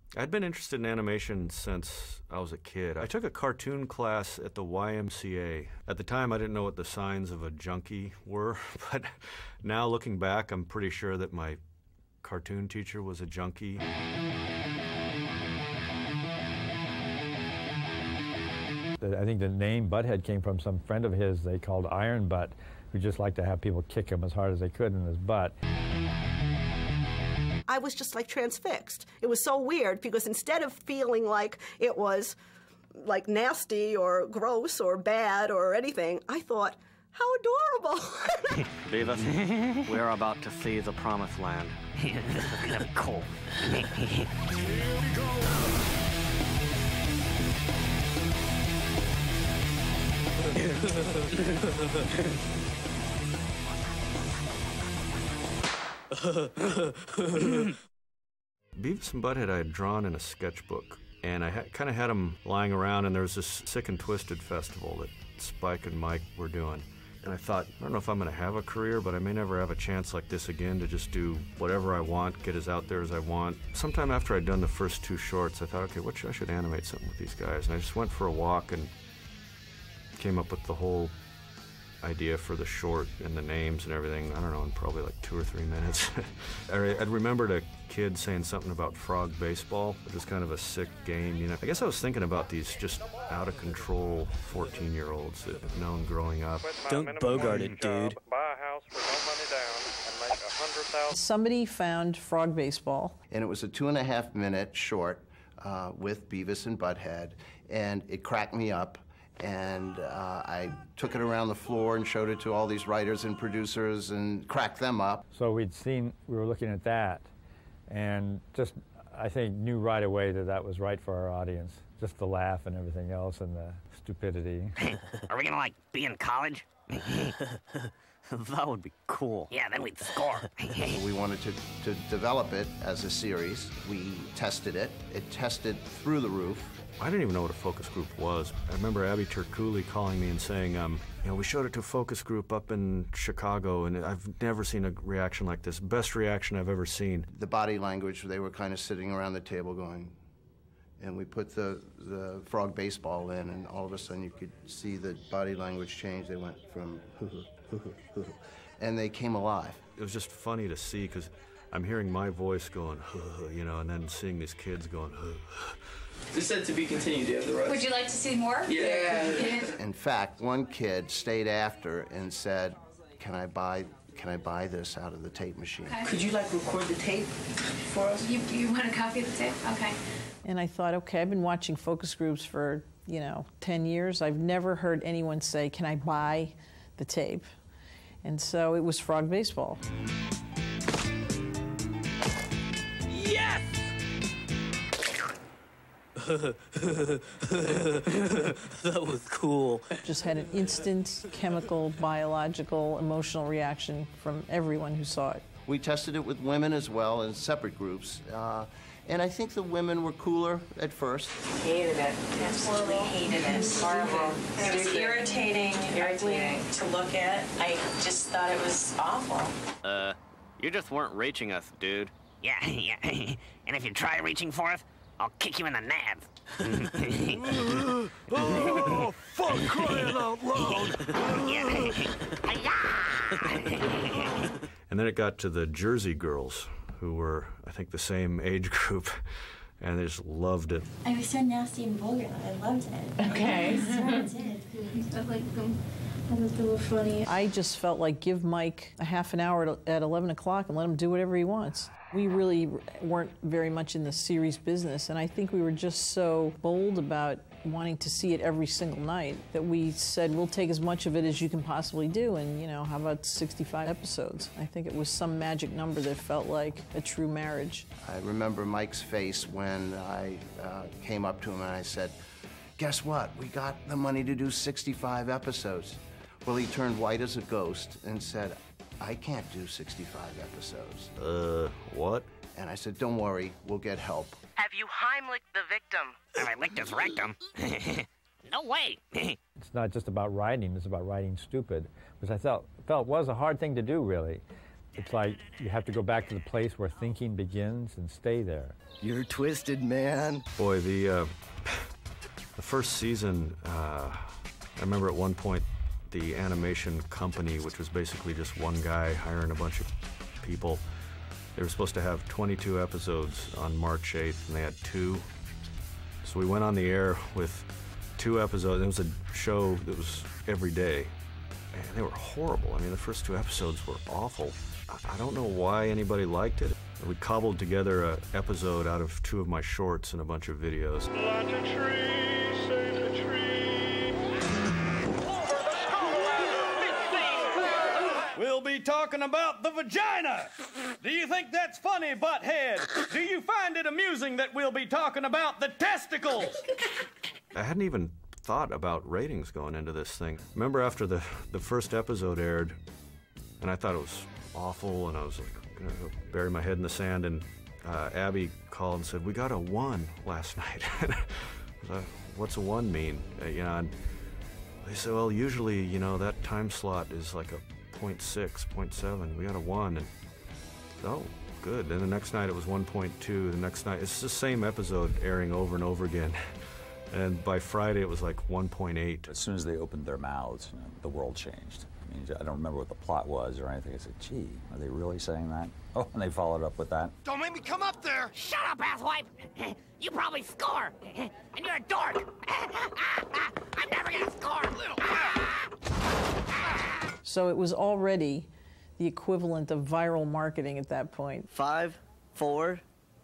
I'd been interested in animation since I was a kid. I took a cartoon class at the YMCA. At the time, I didn't know what the signs of a junkie were, but now looking back, I'm pretty sure that my cartoon teacher was a junkie. I think the name Butthead came from some friend of his they called Iron Butt, who just liked to have people kick him as hard as they could in his butt. I was just like transfixed. It was so weird because instead of feeling like it was like nasty or gross or bad or anything, I thought, how adorable. Beavis, we're about to see the promised land. This is gonna be cool. Here we go. Beavis and Butthead I had drawn in a sketchbook, and I kind of had them lying around, and there was this Sick and Twisted festival that Spike and Mike were doing. And I thought, I don't know if I'm going to have a career, but I may never have a chance like this again to just do whatever I want, get as out there as I want. Sometime after I'd done the first 2 shorts, I thought, okay, I should animate something with these guys. And I just went for a walk and came up with the whole idea for the short and the names and everything, I don't know, in probably like 2 or 3 minutes. I'd remembered a kid saying something about frog baseball, which was kind of a sick game, you know. I guess I was thinking about these just out-of-control 14-year-olds that I've known growing up. Don't bogart it, dude. Buy a house for no money down and make $100,000. Somebody found frog baseball. And it was a 2.5-minute short with Beavis and Butthead, and it cracked me up. And I took it around the floor and showed it to all these writers and producers and cracked them up. So we were looking at that, and just, I think, knew right away that was right for our audience. Just the laugh and everything else and the stupidity. Are we gonna, like, be in college? That would be cool. Yeah, then we'd score. We wanted to develop it as a series. We tested it. It tested through the roof. I didn't even know what a focus group was. I remember Abby Turcouli calling me and saying, you know, we showed it to a focus group up in Chicago, and I've never seen a reaction like this. Best reaction I've ever seen. The body language, they were kind of sitting around the table going, and we put the frog baseball in, and all of a sudden you could see the body language change. They went from and they came alive. It was just funny to see, because I'm hearing my voice going, you know, and then seeing these kids going, This said to be continued. Do you have the rest? Would you like to see more? Yeah. In fact, one kid stayed after and said, can I buy this out of the tape machine? Okay. Could you, like, record the tape for us? You want a copy of the tape? Okay. And I thought, okay, I've been watching focus groups for, 10 years. I've never heard anyone say, can I buy the tape? And so it was frog baseball. Yes! That was cool. Just had an instant chemical, biological, emotional reaction from everyone who saw it. We tested it with women as well in separate groups. And I think the women were cooler at first. Hated it. Absolutely hated it. Horrible. It was irritating to look at. I just thought it was awful. You just weren't reaching us, dude. Yeah. And if you try reaching for us, I'll kick you in the nads. Oh, fuck, crying out loud! And then it got to the Jersey girls, who were, I think, the same age group, and they just loved it. I was so nasty and vulgar. I loved it. Okay. I did. I liked them. I thought they were funny. I just felt like give Mike a half an hour at 11 o'clock and let him do whatever he wants. We really weren't very much in the series business, and I think we were just so bold about wanting to see it every single night that we said, we'll take as much of it as you can possibly do, and, how about 65 episodes? I think it was some magic number that felt like a true marriage. I remember Mike's face when I came up to him and I said, guess what? We got the money to do 65 episodes. Well, he turned white as a ghost and said, I can't do 65 episodes. What? And I said, don't worry, we'll get help. Have you Heimlicked the victim? Have I licked his rectum? No way. It's not just about writing, it's about writing stupid, which I felt was a hard thing to do, really. It's like you have to go back to the place where thinking begins and stay there. You're twisted, man. Boy, the first season, I remember at one point the animation company, which was basically just one guy hiring a bunch of people, they were supposed to have 22 episodes on March 8th, and they had 2. So we went on the air with 2 episodes. It was a show that was every day, and they were horrible. I mean, the first 2 episodes were awful. I don't know why anybody liked it. We cobbled together an episode out of 2 of my shorts and a bunch of videos. Plant a tree, save the tree. Over the school ladder. We'll be talking about the vagina. Do you think that's funny, butthead? Do you find it amusing that we'll be talking about the testicles? I hadn't even thought about ratings going into this thing. Remember after the first episode aired, and I thought it was awful, and I was like, gonna go bury my head in the sand, and Abby called and said, "We got a 1 last night." I was like, what's a 1 mean? You know, and they said, well, usually, you know, that time slot is like a 0.6, 0.7. We got a 1, and oh, good. Then the next night it was 1.2. The next night, it's the same episode airing over and over again. And by Friday it was like 1.8. As soon as they opened their mouths, you know, the world changed. I mean, I don't remember what the plot was or anything. I said, gee, are they really saying that? Oh, and they followed up with that. Don't make me come up there! Shut up, asswipe! You probably score, and you're a dork! I'm never gonna score! So it was already the equivalent of viral marketing at that point. 5, 4.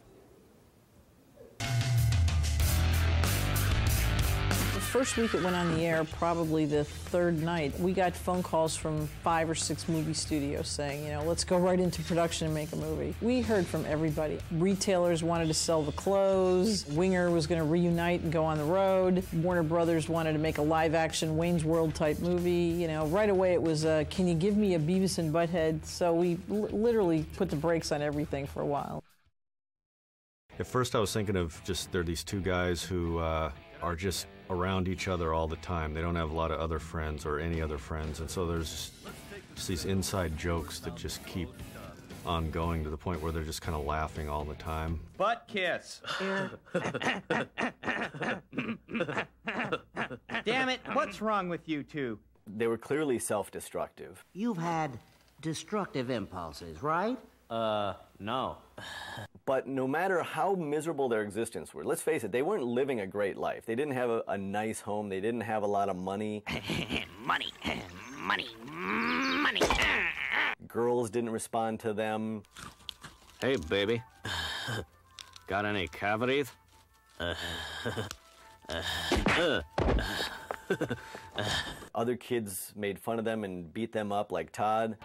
The first week it went on the air, probably the 3rd night, we got phone calls from 5 or 6 movie studios saying, you know, let's go right into production and make a movie. We heard from everybody. Retailers wanted to sell the clothes. Winger was going to reunite and go on the road. Warner Brothers wanted to make a live-action Wayne's World type movie. You know, right away it was, can you give me a Beavis and Butthead? So we literally put the brakes on everything for a while. At first I was thinking of just, there are these 2 guys who are just around each other all the time. They don't have a lot of other friends or any other friends, and so there's just these inside jokes that just keep on going to the point where they're just kind of laughing all the time. Butt kiss. Damn it, what's wrong with you 2? They were clearly self-destructive. You've had destructive impulses, right? No. But no matter how miserable their existence were, let's face it, they weren't living a great life. They didn't have a nice home. They didn't have a lot of money. Money. Girls didn't respond to them. Hey, baby. Got any cavities? Other kids made fun of them and beat them up like Todd.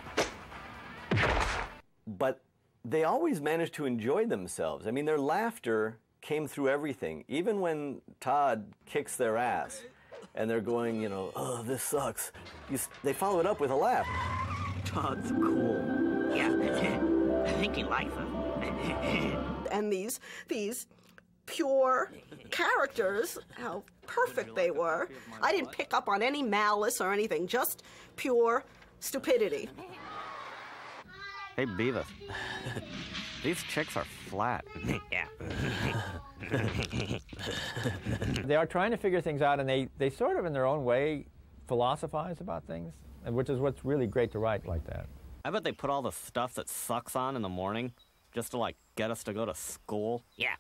But they always managed to enjoy themselves. I mean, their laughter came through everything. Even when Todd kicks their ass and they're going, you know, oh, this sucks, they follow it up with a laugh. Todd's cool. Yeah, I think he likes it. And these pure characters, how perfect they were. I didn't pick up on any malice or anything, just pure stupidity. Hey, Beavis. These chicks are flat. Yeah. They are trying to figure things out, and they sort of, in their own way, philosophize about things, which is what's really great to write like that. I bet they put all the stuff that sucks on in the morning just to, like, get us to go to school. Yeah.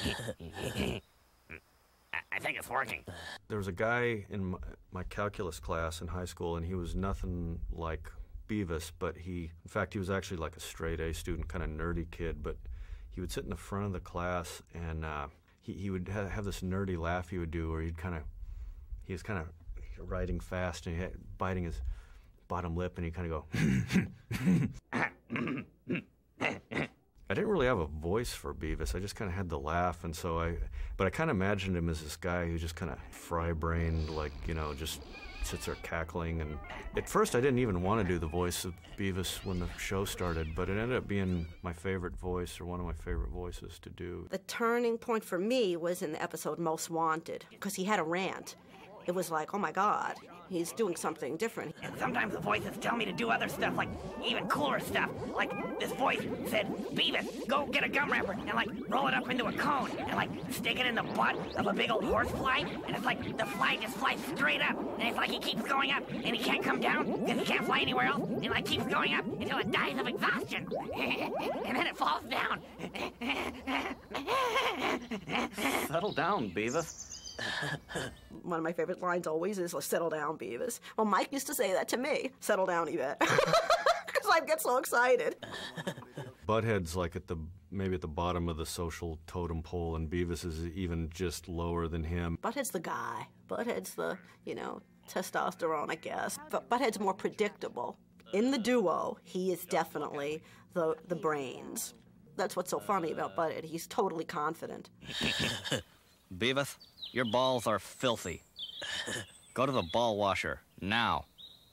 I think it's working. There was a guy in my calculus class in high school, and he was nothing like Beavis, but in fact, he was actually like a straight-A student, kind of nerdy kid, but he would sit in the front of the class, and he would have this nerdy laugh he would do where he was kind of writing fast, and biting his bottom lip, and he'd kind of go, I didn't really have a voice for Beavis. I just kind of had the laugh, and so but I kind of imagined him as this guy who just kind of fry-brained, like, you know, just sits there cackling. And at first I didn't even want to do the voice of Beavis when the show started, but it ended up being my favorite voice, or one of my favorite voices to do. The turning point for me was in the episode Most Wanted, because he had a rant. It was like, oh my God, he's doing something different. And sometimes the voices tell me to do other stuff, like even cooler stuff. Like, this voice said, Beavis, go get a gum wrapper and, like, roll it up into a cone and, like, stick it in the butt of a big old horsefly. And it's like the fly just flies straight up. And it's like he keeps going up and he can't come down because he can't fly anywhere else. And, like, keeps going up until it dies of exhaustion. And then it falls down. Settle down, Beavis. One of my favorite lines always is, settle down, Beavis. Well, Mike used to say that to me, settle down, Yvette. Because I'd get so excited. Butthead's like maybe at the bottom of the social totem pole, and Beavis is even just lower than him. Butthead's the guy. Butthead's the, testosterone, I guess. But Butthead's more predictable. In the duo, he is definitely the brains. That's what's so funny about Butthead. He's totally confident. Beavis, your balls are filthy. Go to the ball washer, now.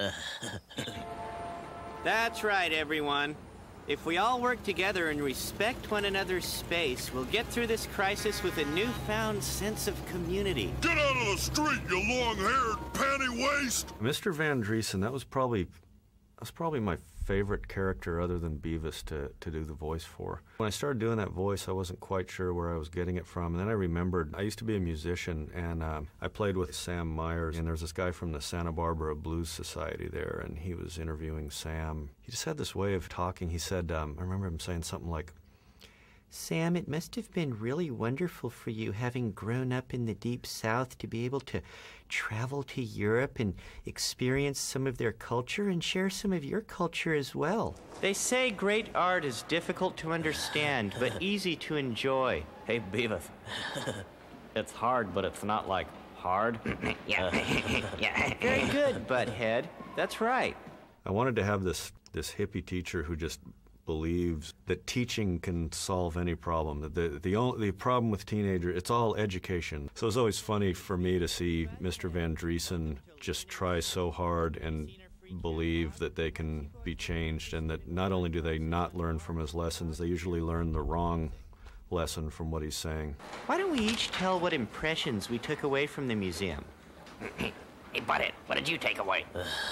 That's right, everyone. If we all work together and respect one another's space, we'll get through this crisis with a newfound sense of community. Get out of the street, you long-haired panty waste! Mr. Van Driesen, that was probably my favorite character other than Beavis to do the voice for. When I started doing that voice, I wasn't quite sure where I was getting it from, and then I remembered I used to be a musician, and I played with Sam Myers, and there's this guy from the Santa Barbara Blues Society there, and he was interviewing Sam. He just had this way of talking. He said, I remember him saying something like, Sam, it must have been really wonderful for you, having grown up in the Deep South, to be able to travel to Europe and experience some of their culture and share some of your culture as well. They say great art is difficult to understand, but easy to enjoy. Hey, Beavis. It's hard, but it's not, like, hard. Yeah. Very good, Butthead. That's right. I wanted to have this hippie teacher who just believes that teaching can solve any problem. The problem with teenagers, it's all education. So it's always funny for me to see Mr. Van Driesen just try so hard and believe that they can be changed, and that not only do they not learn from his lessons, they usually learn the wrong lesson from what he's saying. Why don't we each tell what impressions we took away from the museum? Hey, Butthead, what did you take away?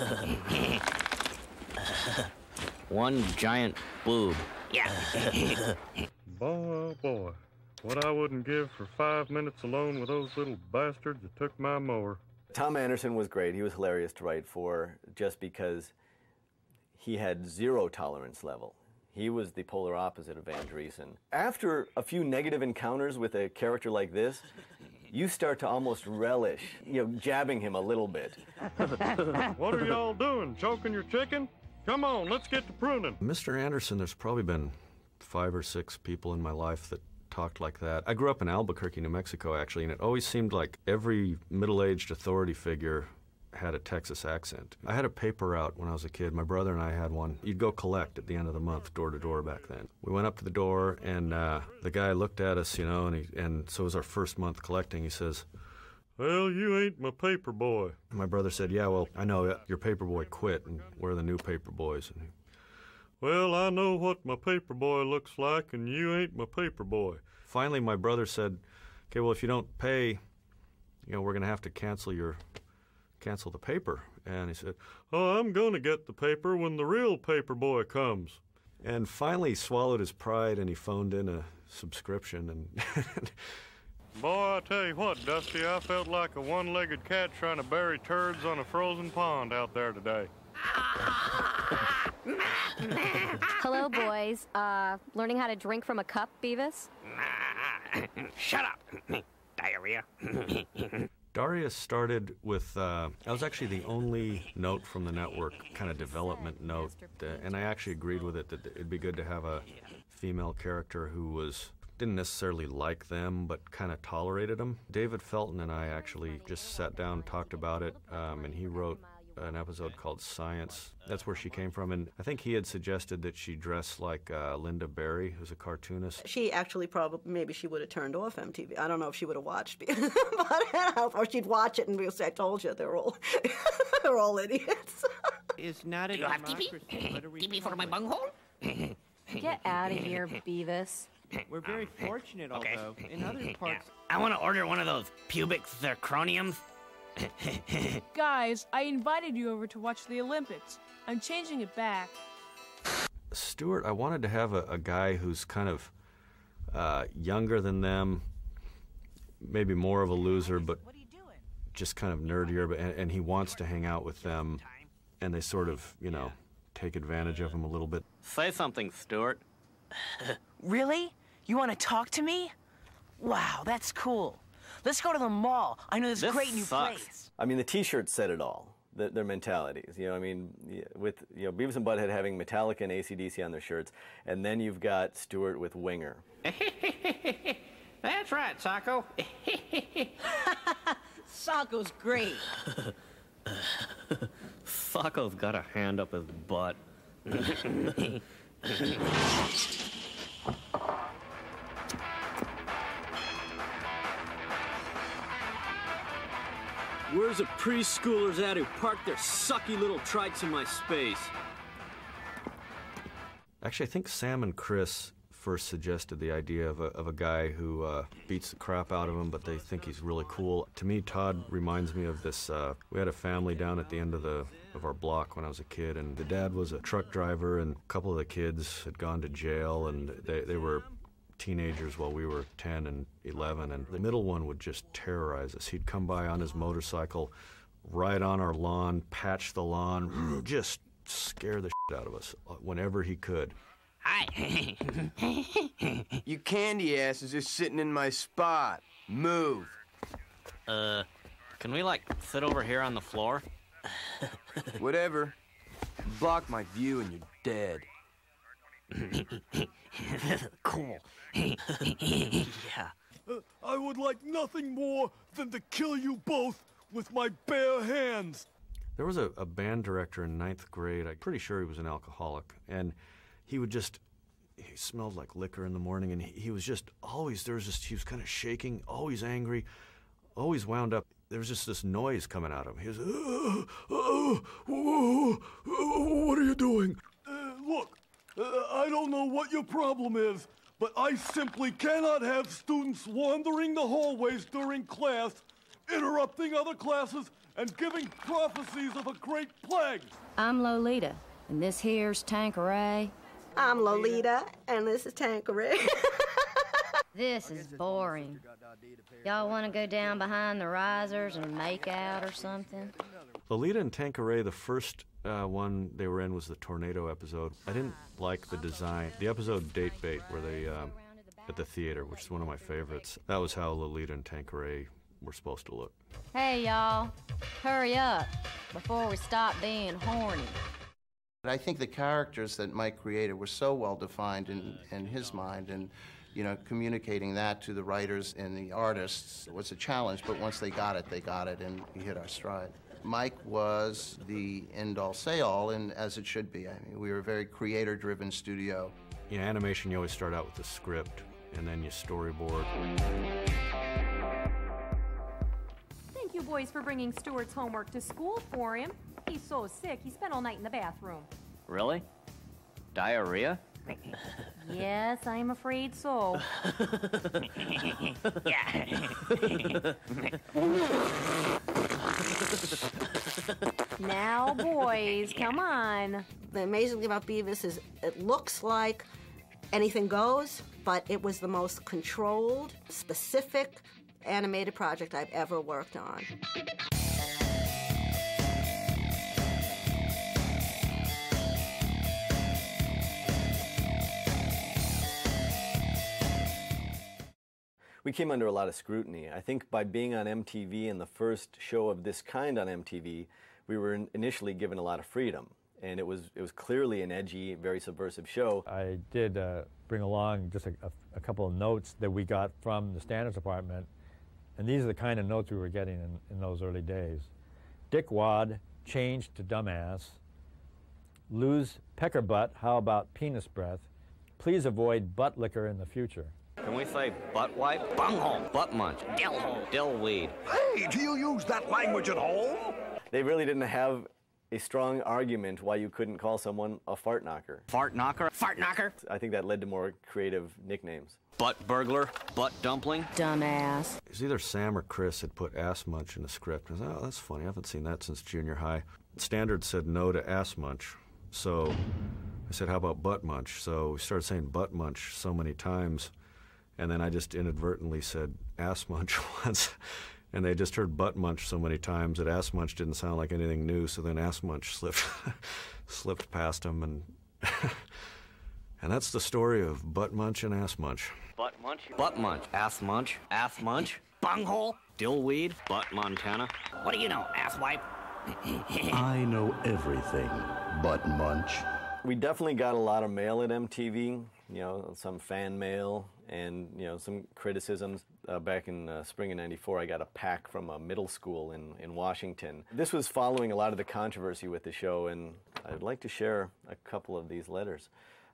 One giant boob. Yeah. Boy, oh boy. What I wouldn't give for 5 minutes alone with those little bastards that took my mower. Tom Anderson was great. He was hilarious to write for, just because he had zero tolerance level. He was the polar opposite of Van Driesen. After a few negative encounters with a character like this, you start to almost relish, jabbing him a little bit. What are y'all doing, choking your chicken? Come on, let's get to pruning. Mr. Anderson, there's probably been 5 or 6 people in my life that talked like that. I grew up in Albuquerque, New Mexico, actually, and it always seemed like every middle-aged authority figure had a Texas accent. I had a paper route when I was a kid. My brother and I had one. You'd go collect at the end of the month, door to door back then. We went up to the door, and the guy looked at us, and so it was our first month collecting. He says, Well, you ain't my paper boy. My brother said, yeah, well, I know your paper boy quit, and we're the new paper boys. And well, I know what my paper boy looks like, and you ain't my paper boy. Finally, my brother said, okay, well, if you don't pay, we're going to have to cancel the paper. And he said, oh, I'm going to get the paper when the real paper boy comes. And finally he swallowed his pride, and he phoned in a subscription. And boy, I tell you what, Dusty, I felt like a one-legged cat trying to bury turds on a frozen pond out there today. Hello, boys. Learning how to drink from a cup, Beavis? Shut up. Diarrhea. Darius started with, I was actually the only note from the network, kind of development note, and I actually agreed with it that it'd be good to have a female character who didn't necessarily like them, but kind of tolerated them. David Felton and I actually just sat down, talked about it, and he wrote an episode called Science. That's where she came from, and I think he had suggested that she dress like Linda Barry, who's a cartoonist. She actually maybe she would have turned off MTV. I don't know if she would have watched, or she'd watch it and say, I told you, they're all idiots. Is not Do you have TP? TP for my bunghole? Get out of here, Beavis. We're very fortunate, although in other parts... Yeah. I want to order one of those pubic zirconiums. Guys, I invited you over to watch the Olympics. I'm changing it back. Stuart, I wanted to have a guy who's kind of younger than them, maybe more of a loser, but just kind of nerdier, and he wants to hang out with them, and they sort of, you know, take advantage of him a little bit. Say something, Stuart. Really? You want to talk to me? Wow, that's cool. Let's go to the mall. I know this great new place. I mean, the T-shirts said it all. Their mentalities, you know. I mean, with Beavis and Butthead having Metallica and AC/DC on their shirts, and then you've got Stuart with Winger. That's right, Socko. Socko's great. Socko's got a hand up his butt. Where's the preschoolers at who park their sucky little trikes in my space? Actually, I think Sam and Chris first suggested the idea of a guy who beats the crap out of him, but they think he's really cool. To me, Todd reminds me of this. We had a family down at the end of our block when I was a kid, and the dad was a truck driver, and a couple of the kids had gone to jail, and they were teenagers while we were 10 and 11, and the middle one would just terrorize us. He'd come by on his motorcycle, ride on our lawn, patch the lawn, just scare the shit out of us whenever he could. Hi. You candy ass is just sitting in my spot. Move. Can we, like, sit over here on the floor? Whatever. Block my view and you're dead. Cool. Yeah. I would like nothing more than to kill you both with my bare hands. There was a band director in 9th grade. I'm pretty sure he was an alcoholic, and he smelled like liquor in the morning, and he was just always, he was kind of shaking, always angry, always wound up. There was just this noise coming out of him. He was, what are you doing? Look, I don't know what your problem is, but I simply cannot have students wandering the hallways during class, interrupting other classes, and giving prophecies of a great plague. I'm Lolita, and this here's Tanqueray. I'm Lolita, and this is Tanqueray. This is boring. Y'all want to go down behind the risers and make out or something? Lolita and Tanqueray, the first one they were in was the tornado episode. I didn't like the design. The episode Date Bait, where they, at the theater, which is one of my favorites, that was how Lolita and Tanqueray were supposed to look. Hey, y'all, hurry up before we stop being horny. I think the characters that Mike created were so well defined in his mind, and communicating that to the writers and the artists was a challenge, but once they got it, and we hit our stride. Mike was the end-all, say-all, and as it should be. I mean, we were a very creator-driven studio. In animation, you always start out with a script, and then you storyboard. Thank you, boys, for bringing Stuart's homework to school for him. He's so sick, he spent all night in the bathroom. Really? Diarrhea? Yes, I'm afraid so. Now, boys, come on. The amazing thing about Beavis is it looks like anything goes, but it was the most controlled, specific animated project I've ever worked on. We came under a lot of scrutiny. I think by being on MTV and the first show of this kind on MTV, we were initially given a lot of freedom. And it was clearly an edgy, very subversive show. I did bring along just a couple of notes that we got from the standards department. And these are the kind of notes we were getting in those early days. Dickwad changed to dumbass. Lose pecker butt, how about penis breath? Please avoid butt liquor in the future. Can we say butt wipe? Bunghole. Butt munch. Dill hole. Dillweed. Hey, do you use that language at home? They really didn't have a strong argument why you couldn't call someone a fart knocker. Fart knocker? Fart knocker? I think that led to more creative nicknames. Butt burglar. Butt dumpling. Dumbass. It was either Sam or Chris had put ass munch in the script. I was like, oh, that's funny. I haven't seen that since junior high. Standard said no to ass munch. So I said, how about butt munch? So we started saying butt munch so many times, and then I just inadvertently said ass munch once, and they just heard butt munch so many times that ass munch didn't sound like anything new, so then ass munch slipped past them, and and that's the story of butt munch and ass munch. Butt munch, ass munch, ass munch, Bunghole? dillweed, butt Montana. What do you know, asswipe? I know everything, butt munch. We definitely got a lot of mail at MTV, you know, some fan mail and, you know, some criticisms. Back in spring of '94, I got a pack from a middle school in Washington. This was following a lot of the controversy with the show, and I'd like to share a couple of these letters.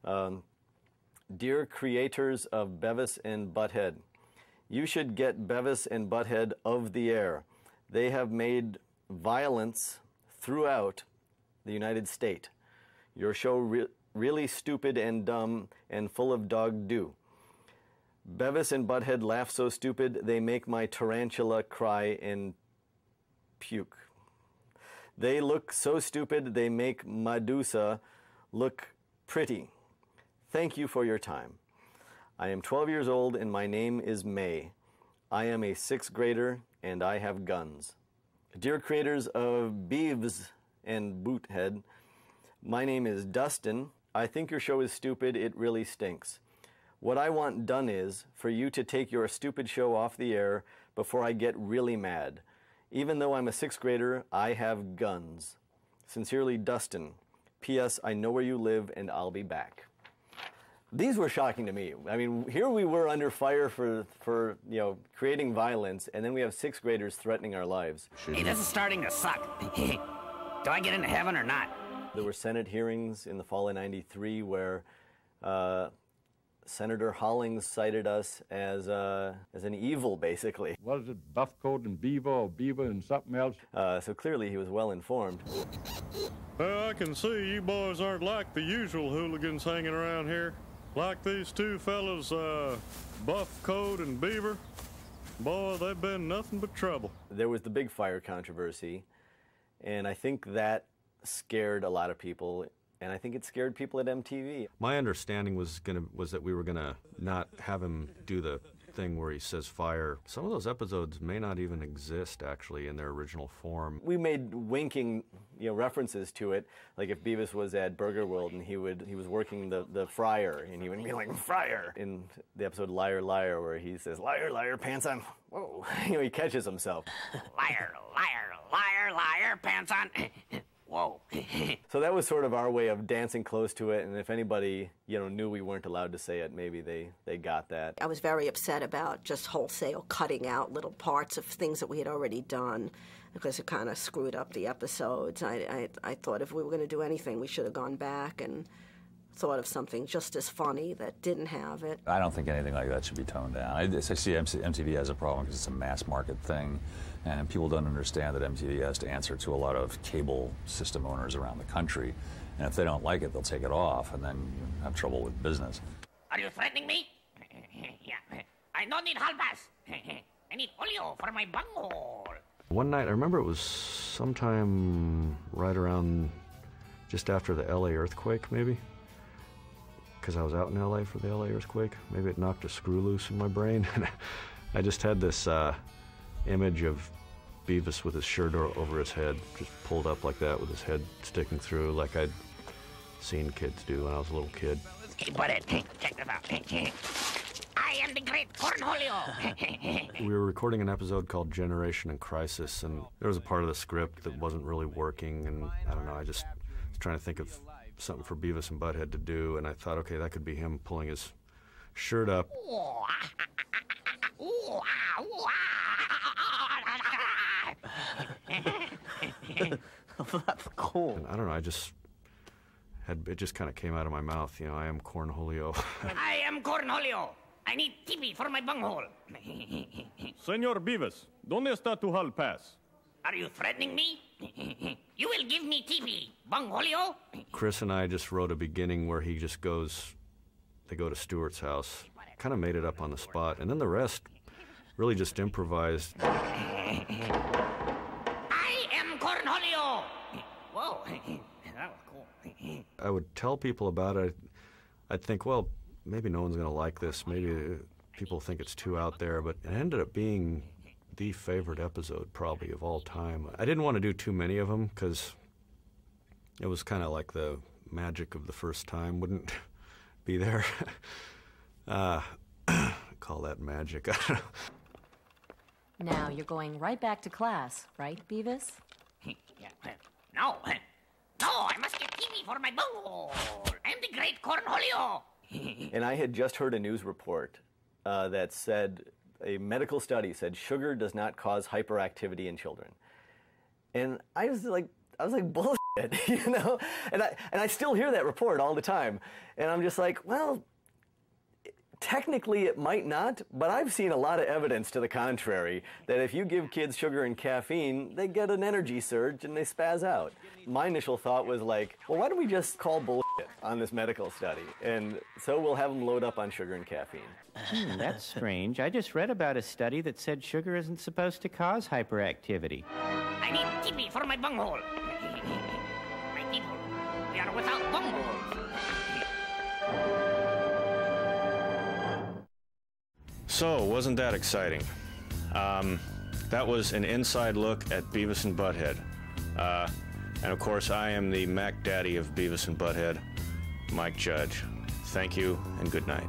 Dear creators of Beavis and Butthead, you should get Beavis and Butthead of the air. They have made violence throughout the United States. Your show really stupid and dumb and full of dog do. Beavis and Butthead laugh so stupid they make my tarantula cry and puke. They look so stupid they make Medusa look pretty. Thank you for your time. I am 12 years old and my name is May. I am a 6th grader and I have guns. Dear creators of Beavis and Butthead, my name is Dustin. I think your show is stupid. It really stinks. What I want done is for you to take your stupid show off the air before I get really mad. Even though I'm a 6th grader, I have guns. Sincerely, Dustin. P.S. I know where you live and I'll be back. These were shocking to me. I mean, here we were under fire for you know, creating violence, and then we have 6th graders threatening our lives. Hey, this is starting to suck. Do I get into heaven or not? There were Senate hearings in the fall of '93 where Senator Hollings cited us as an evil, basically. What is it, buff coat and beaver or beaver and something else? So clearly he was well informed. Well, I can see you boys aren't like the usual hooligans hanging around here. Like these two fellas, buff coat and beaver. Boy, they've been nothing but trouble. There was the big fire controversy, and I think that scared a lot of people. And I think it scared people at MTV. My understanding was that we were gonna not have him do the thing where he says fire. Some of those episodes may not even exist actually in their original form. We made winking, you know, references to it. Like if Beavis was at Burger World and he was working the fryer and he would be like, fryer! In the episode Liar Liar where he says, liar, liar, pants on. Whoa, you know, he catches himself. Liar, liar, liar, liar, pants on. Whoa. So that was sort of our way of dancing close to it, and if anybody, you know, knew we weren't allowed to say it, maybe they got that. I was very upset about just wholesale cutting out little parts of things that we had already done because it kind of screwed up the episodes. I thought if we were going to do anything, we should have gone back and thought of something just as funny that didn't have it. I don't think anything like that should be toned down. I see MTV has a problem because it's a mass market thing, and people don't understand that MTV has to answer to a lot of cable system owners around the country, and if they don't like it, they'll take it off, and then you have trouble with business. Are you threatening me? Yeah. I don't need halbas. I need oleo for my bunghole. One night, I remember it was sometime right around just after the LA earthquake, maybe. Because I was out in LA for the LA earthquake. Maybe it knocked a screw loose in my brain. I just had this image of Beavis with his shirt over his head, just pulled up like that with his head sticking through like I'd seen kids do when I was a little kid. Hey, buddy, check this out. I am the great cornholio. We were recording an episode called Generation in Crisis, and there was a part of the script that wasn't really working, and I don't know, I just was trying to think of something for Beavis and Butthead to do, and I thought, okay, that could be him pulling his shirt up. That's cool. And I don't know, it just kind of came out of my mouth, you know, I am Cornholio. I am Cornholio. I need tipi for my bunghole. Senor Beavis, ¿dónde está tu hall pass? Are you threatening me? You will give me tipi, bungholio? Chris and I just wrote a beginning where he just goes, they go to Stuart's house, kind of made it up on the spot, and then the rest really just improvised. I am Cornholio. Whoa, That was cool. I would tell people about it. I'd think, well, maybe no one's going to like this. Maybe people think it's too out there. But it ended up being the favorite episode probably of all time. I didn't want to do too many of them because it was kind of like the magic of the first time wouldn't be there. Call that magic. I don't know. Now you're going right back to class, right, Beavis? No, I must get TV for my bunghole. I'm the great cornholio. And I had just heard a news report that said, a medical study said sugar does not cause hyperactivity in children. And I was like bullshit, you know? And I still hear that report all the time. And I'm just like, well, technically it might not, but I've seen a lot of evidence to the contrary, that if you give kids sugar and caffeine, they get an energy surge and they spaz out. My initial thought was like, well, why don't we just call bullshit on this medical study? And so we'll have them load up on sugar and caffeine. That's strange. I just read about a study that said sugar isn't supposed to cause hyperactivity. I need TV for my bunghole. My people, we are without bungholes. So, wasn't that exciting? That was an inside look at Beavis and Butthead. And of course, I am the Mac Daddy of Beavis and Butthead, Mike Judge. Thank you and good night.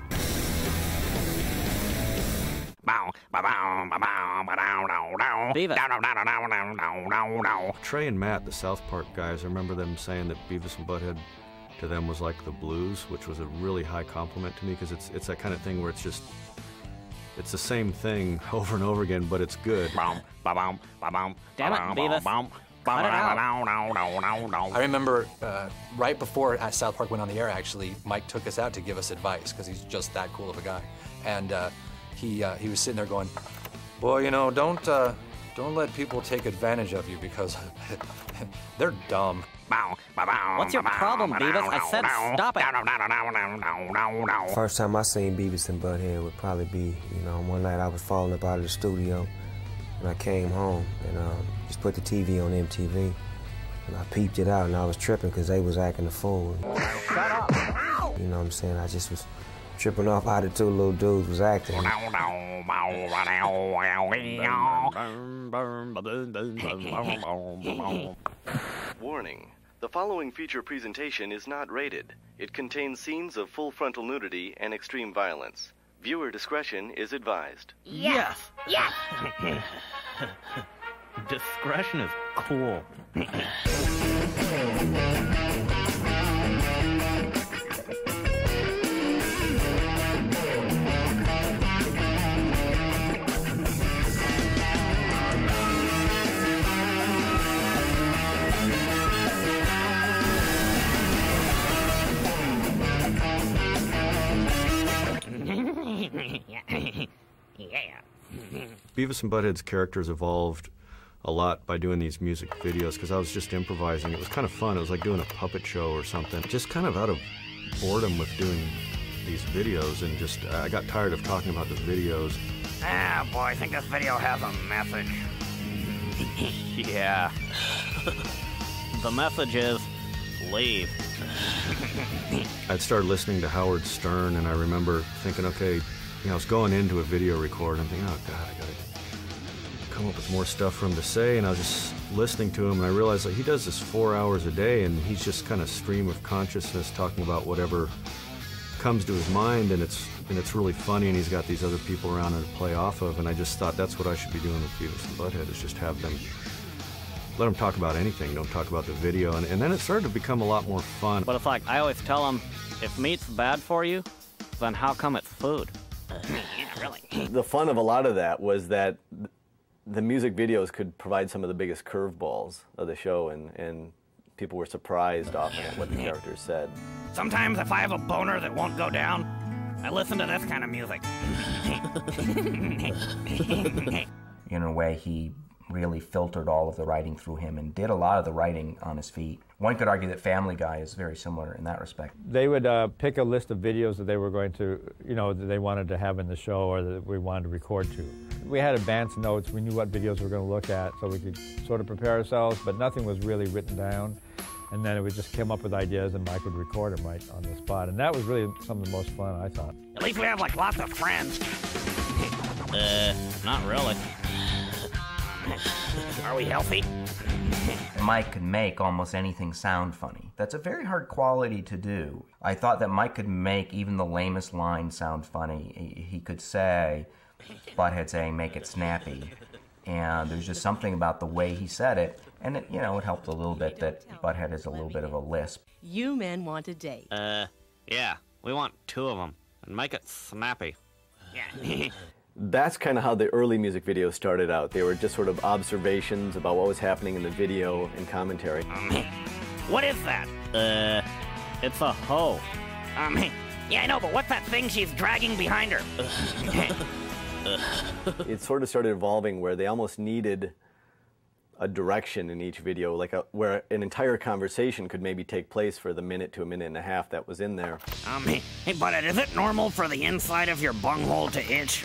Trey and Matt, the South Park guys, I remember them saying that Beavis and Butthead to them was like the blues, which was a really high compliment to me because it's that kind of thing where it's just, it's the same thing over and over again, but it's good. Damn it, Beavis. Cut it out. I remember right before South Park went on the air, actually, Mike took us out to give us advice because he's just that cool of a guy. And he was sitting there going, well, you know, don't let people take advantage of you because they're dumb. What's your problem, Beavis? I said stop it. First time I seen Beavis and Butthead would probably be, you know, one night I was falling up out of the studio and I came home and just put the TV on MTV and I peeped it out and I was tripping because they was acting a fool. Shut up. You know what I'm saying? I just was tripping off how the two little dudes was acting. Warning. The following feature presentation is not rated. It contains scenes of full frontal nudity and extreme violence. Viewer discretion is advised. Yes. Yes. Discretion is cool. Yeah. Beavis and Butthead's characters evolved a lot by doing these music videos because I was just improvising. It was kind of fun. It was like doing a puppet show or something. Just kind of out of boredom with doing these videos and just, I got tired of talking about the videos. Ah, boy, I think this video has a message. Yeah. The message is, leave. I'd started listening to Howard Stern, and I remember thinking, okay, you know, I was going into a video record, and I'm thinking, oh, God, I gotta come up with more stuff for him to say, and I was just listening to him, and I realized that he does this 4 hours a day, and he's just kind of stream of consciousness talking about whatever comes to his mind, and it's really funny, and he's got these other people around him to play off of, and I just thought that's what I should be doing with Beavis and Butthead, is just have them, let them talk about anything, don't talk about the video, and then it started to become a lot more fun. But it's like, I always tell them, if meat's bad for you, then how come it's food? Yeah, really. The fun of a lot of that was that the music videos could provide some of the biggest curveballs of the show, and people were surprised often at what the characters said. Sometimes if I have a boner that won't go down, I listen to this kind of music. In a way, he really filtered all of the writing through him and did a lot of the writing on his feet. One could argue that Family Guy is very similar in that respect. They would pick a list of videos that they were going to, you know, that they wanted to have in the show or that we wanted to record to. We had advance notes. We knew what videos we were going to look at, so we could sort of prepare ourselves, but nothing was really written down. And then it would just come up with ideas, and Mike would record them right on the spot. And that was really some of the most fun, I thought. At least we have like lots of friends. Not really. Are we healthy? Mike could make almost anything sound funny. That's a very hard quality to do. I thought that Mike could make even the lamest line sound funny. He could say, Butthead saying, make it snappy. And there's just something about the way he said it. And it, you know, it helped a little bit that Butthead is a little bit of a lisp. You men want a date. Yeah, we want 2 of them. And make it snappy. Yeah. That's kind of how the early music videos started out. They were just sort of observations about what was happening in the video and commentary. What is that? It's a hoe. Yeah, I know, but what's that thing she's dragging behind her? It sort of started evolving where they almost needed a direction in each video, like where an entire conversation could maybe take place for the minute to a minute and a half that was in there. Hey, Butthead, is it normal for the inside of your bunghole to itch?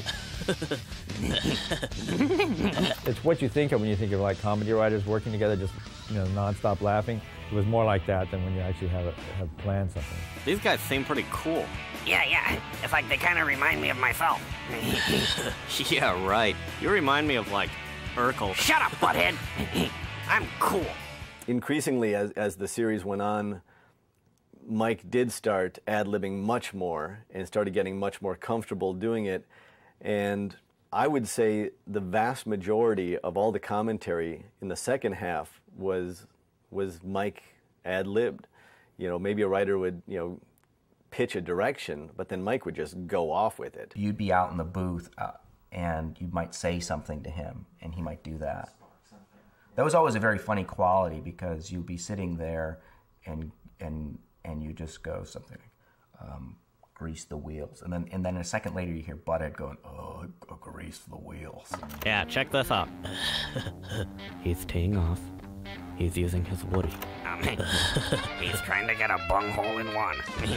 It's what you think of when you think of like comedy writers working together, just nonstop laughing. It was more like that than when you actually have planned something. These guys seem pretty cool. Yeah. It's like they kind of remind me of myself. Yeah, right. You remind me of, like, Urkel. Shut up, Butthead. I'm cool. Increasingly, as the series went on, Mike did start ad-libbing much more and started getting much more comfortable doing it. And I would say the vast majority of all the commentary in the second half was Mike ad-libbed. Maybe a writer would, pitch a direction, but then Mike would just go off with it. You'd be out in the booth and you might say something to him and he might do that. That was always a very funny quality because you'd be sitting there and you just go something like, grease the wheels. And then a second later you hear Butthead going, oh, grease the wheels. Yeah, check this out. He's teeing off. He's using his woody. He's trying to get a bunghole in one.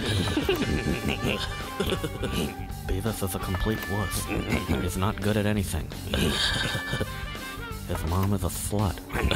Beavis is a complete wuss. He's not good at anything. His mom is a slut.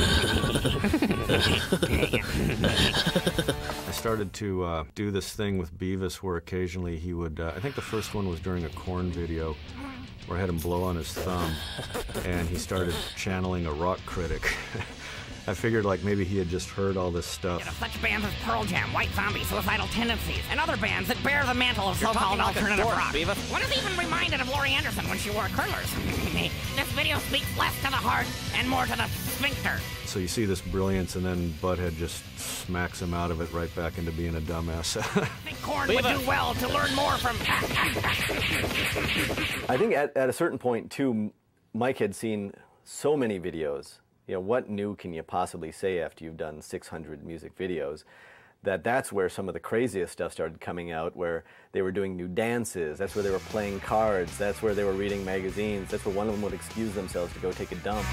I started to do this thing with Beavis where occasionally he would, I think the first one was during a Korn video where I had him blow on his thumb and he started channeling a rock critic. I figured like maybe he had just heard all this stuff. Such bands as Pearl Jam, White Zombie, Suicidal Tendencies, and other bands that bear the mantle of so-called alternative rock. What is even reminded of Laurie Anderson when she wore curlers? This video speaks less to the heart and more to the sphincter. So you see this brilliance, and then Butthead just smacks him out of it right back into being a dumbass. I think Korn would do well to learn more from... I think at a certain point, too, Mike had seen so many videos. What new can you possibly say after you've done 600 music videos? That's where some of the craziest stuff started coming out, where they were doing new dances, that's where they were playing cards, that's where they were reading magazines, that's where one of them would excuse themselves to go take a dump.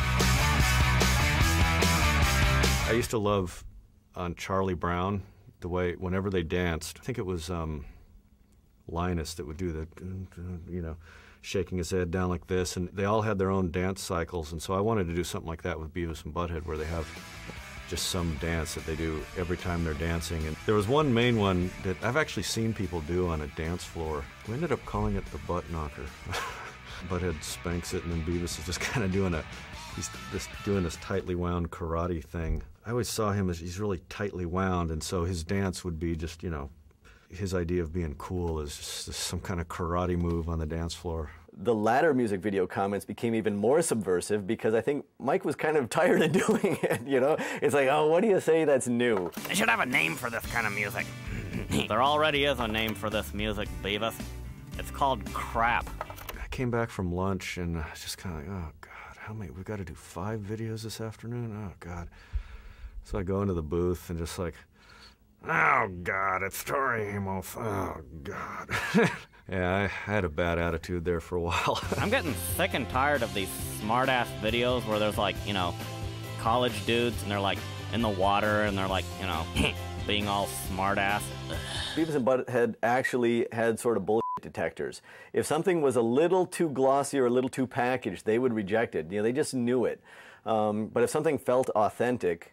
I used to love on Charlie Brown, the way whenever they danced, I think it was Linus that would do the, shaking his head down like this, and they all had their own dance cycles, and so I wanted to do something like that with Beavis and Butthead, where they have just some dance that they do every time they're dancing. And there was one main one that I've actually seen people do on a dance floor. We ended up calling it the butt knocker. Butthead spanks it, and then Beavis is just kind of doing this tightly wound karate thing. I always saw him as he's really tightly wound, and so his dance would be just, his idea of being cool is just some kind of karate move on the dance floor. The latter music video comments became even more subversive because I think Mike was kind of tired of doing it, It's like, oh, what do you say that's new? They should have a name for this kind of music. There already is a name for this music, Beavis. It's called crap. I came back from lunch and I was just kind of like, oh, God, how many? We've got to do 5 videos this afternoon? Oh, God. So I go into the booth and just like, oh, God, it's Tori Amos. Oh, God. Yeah, I had a bad attitude there for a while. I'm getting sick and tired of these smart-ass videos where there's like, college dudes and they're like in the water and they're like, being all smart-ass. Beavis and Butthead actually had sort of bullshit detectors. If something was a little too glossy or a little too packaged, they would reject it. They just knew it. But if something felt authentic,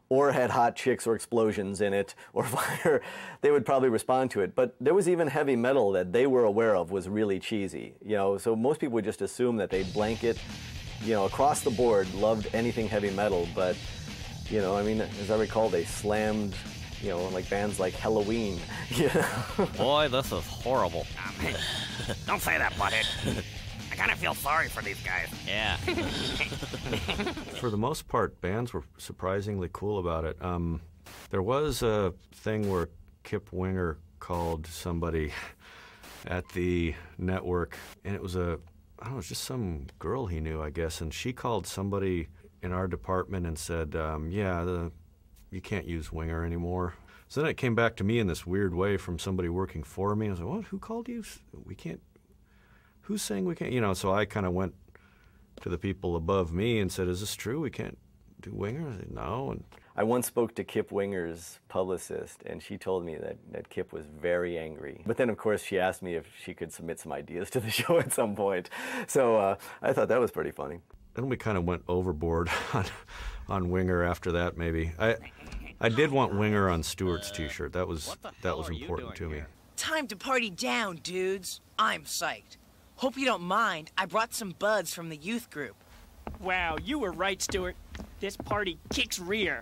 or had hot chicks or explosions in it or fire, they would probably respond to it. But there was even heavy metal that they were aware of was really cheesy. So most people would just assume that they'd blanket, across the board, loved anything heavy metal. But, I mean, as I recall, they slammed, like bands like Halloween. Boy, this is horrible. Don't say that, butthead. I kind of feel sorry for these guys. Yeah. For the most part, bands were surprisingly cool about it. There was a thing where Kip Winger called somebody at the network, and it was it was just some girl he knew, I guess, and she called somebody in our department and said, you can't use Winger anymore. So then it came back to me in this weird way from somebody working for me. I was like, what? Who called you? We can't. Who's saying we can't? So I kind of went to the people above me and said, is this true? We can't do Winger? I said, no. And I once spoke to Kip Winger's publicist, and she told me that Kip was very angry. But then, of course, she asked me if she could submit some ideas to the show at some point. So I thought that was pretty funny. Then we kind of went overboard on Winger after that, maybe. I did want Winger on Stewart's T-shirt. That was important to me. Time to party down, dudes. I'm psyched. Hope you don't mind. I brought some buds from the youth group. Wow, you were right, Stuart. This party kicks rear.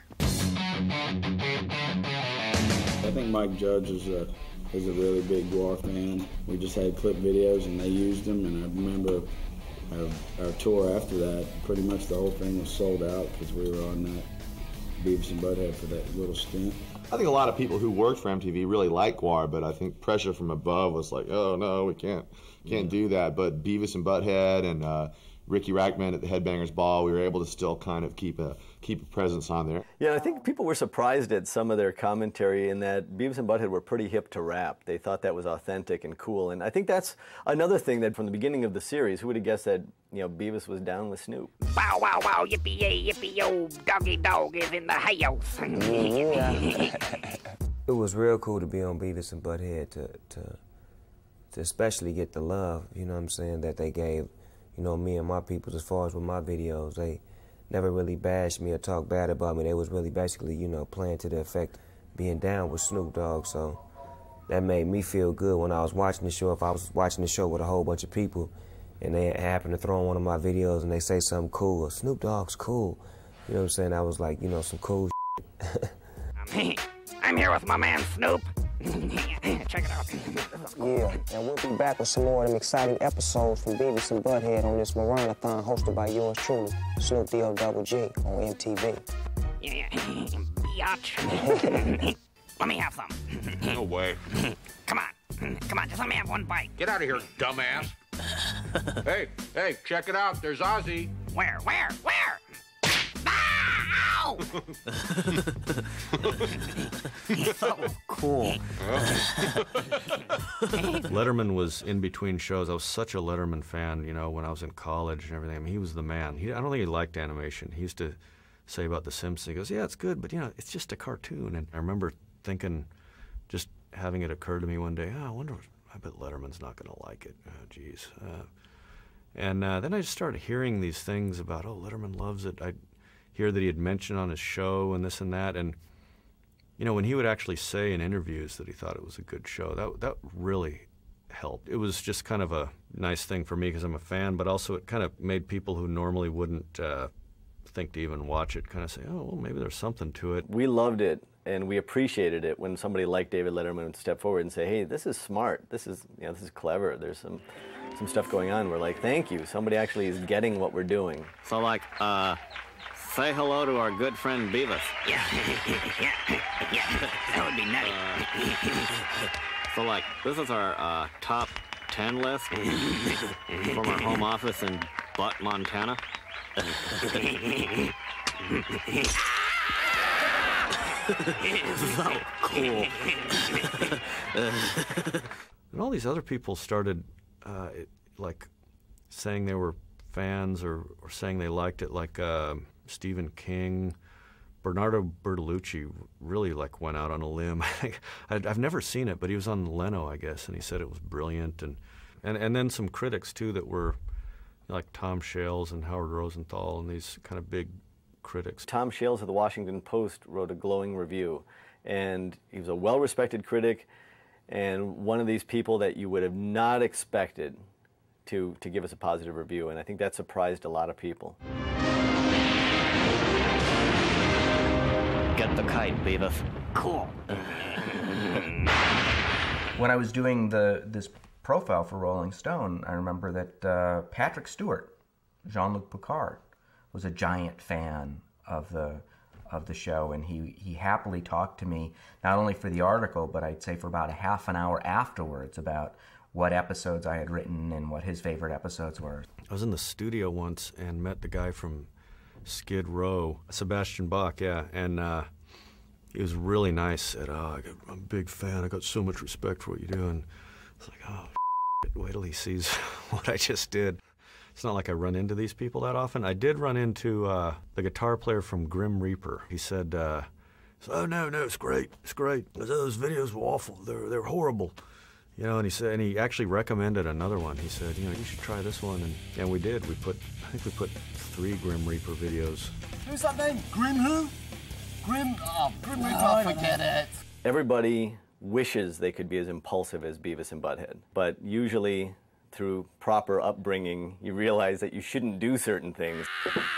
I think Mike Judge is a really big GWAR fan. We just had clip videos and they used them, and I remember our tour after that, pretty much the whole thing was sold out because we were on that Beavis and Butthead for that little stint. I think a lot of people who worked for MTV really like GWAR, but I think pressure from above was like, oh no, we can't do that. But Beavis and Butthead and Ricky Rackman at the Headbangers Ball, we were able to still kind of keep a presence on there. Yeah, I think people were surprised at some of their commentary in that Beavis and Butthead were pretty hip to rap. They thought that was authentic and cool, and I think that's another thing that from the beginning of the series, who would have guessed that Beavis was down with Snoop? Bow, wow, wow, yippee-yay, yippee-yo, doggy dog is in the house. It was real cool to be on Beavis and Butthead to especially get the love, you know what I'm saying, that they gave, me and my people as far as with my videos. They never really bashed me or talked bad about me. They was really basically, playing to the effect being down with Snoop Dogg. So that made me feel good when I was watching the show. If I was watching the show with a whole bunch of people and they happen to throw on one of my videos and they say something cool, or Snoop Dogg's cool, you know what I'm saying? I was like, some cool shit. I'm here with my man Snoop. Check it out. Yeah, and we'll be back with some more of them exciting episodes from Beavis and Butthead on this Maranathon hosted by yours truly, Snoop D-O-double-G on MTV. Yeah, biatch. Let me have some. No way. Come on, just let me have one bite. Get out of here, dumbass. Hey, check it out. There's Ozzy. Where? Ow! So cool. Letterman was in between shows. I was such a Letterman fan, when I was in college and everything. I mean, he was the man. I don't think he liked animation. He used to say about The Simpsons, he goes, yeah, it's good, but, it's just a cartoon. And I remember thinking, just having it occur to me one day, I bet Letterman's not going to like it. Oh, geez. And then I just started hearing these things about, Letterman loves it. I'd hear that he had mentioned on his show and this and that. And, when he would actually say in interviews that he thought it was a good show, that really helped. It was just kind of a nice thing for me because I'm a fan, but also it kind of made people who normally wouldn't think to even watch it kind of say, maybe there's something to it. We loved it, and we appreciated it when somebody like David Letterman would step forward and say, hey, this is smart. This is clever. There's some stuff going on. We're like, thank you. Somebody actually is getting what we're doing. So, say hello to our good friend Beavis. Yeah, that would be nice. So, this is our top 10 list from our home office in Butt, Montana. So cool. And all these other people started, saying they were fans or saying they liked it, like Stephen King. Bernardo Bertolucci really went out on a limb. I've never seen it, but he was on Leno, I guess, and he said it was brilliant. And then some critics too that were like Tom Shales and Howard Rosenthal and these kind of big critics. Tom Shales of the Washington Post wrote a glowing review, and he was a well-respected critic and one of these people that you would have not expected to give us a positive review, and I think that surprised a lot of people. Get the kite, Beavis. Cool. When I was doing this profile for Rolling Stone, I remember that Patrick Stewart, Jean-Luc Picard, was a giant fan of the show, and he happily talked to me, not only for the article, but I'd say for about a half an hour afterwards about what episodes I had written and what his favorite episodes were. I was in the studio once and met the guy from Skid Row, Sebastian Bach, yeah, and he was really nice. Said, I'm a big fan, I got so much respect for what you do, and it's like, oh, wait till he sees what I just did. It's not like I run into these people that often. I did run into the guitar player from Grim Reaper. He said, oh, no, it's great. Those videos were awful. They're horrible. You know, and he actually recommended another one. He said, you should try this one. And we did. I think we put 3 Grim Reaper videos. Who's that name? Grim who? Grim Reaper, forget it. Everybody wishes they could be as impulsive as Beavis and Butthead, but usually through proper upbringing, you realize that you shouldn't do certain things.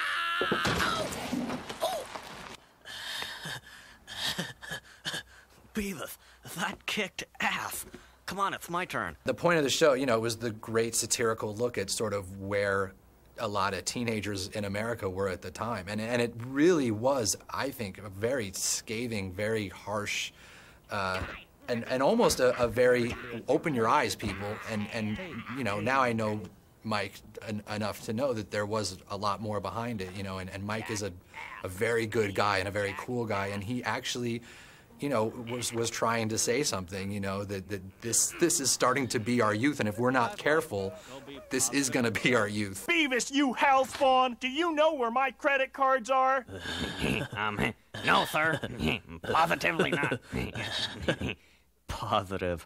Beavis, that kicked ass. Come on, it's my turn. The point of the show, was the great satirical look at sort of where a lot of teenagers in America were at the time. And it really was, I think, a very scathing, very harsh, and almost a very open your eyes, people. And now I know Mike enough to know that there was a lot more behind it, and Mike is a very good guy and a very cool guy, and he actually, was trying to say something, that this is starting to be our youth, and if we're not careful, this is going to be our youth. Beavis, you hell spawn! Do you know where my credit cards are? No, sir. Positively not. Positive.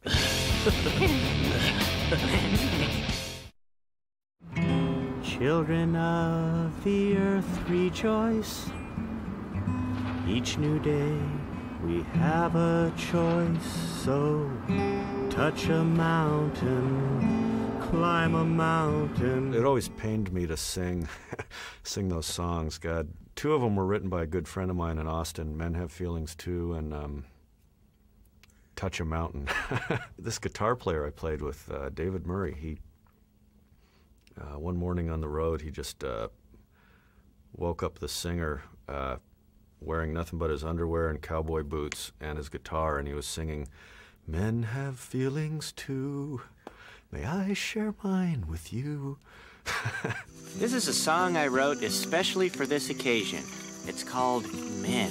Children of the earth, rejoice. Each new day we have a choice. So touch a mountain, climb a mountain. It always pained me to sing those songs. God, 2 of them were written by a good friend of mine in Austin, Men Have Feelings Too, and Touch a Mountain. This guitar player I played with, David Murray, he one morning on the road, he just woke up the singer wearing nothing but his underwear and cowboy boots and his guitar, and he was singing, Men have feelings too, may I share mine with you. This is a song I wrote especially for this occasion. It's called Men.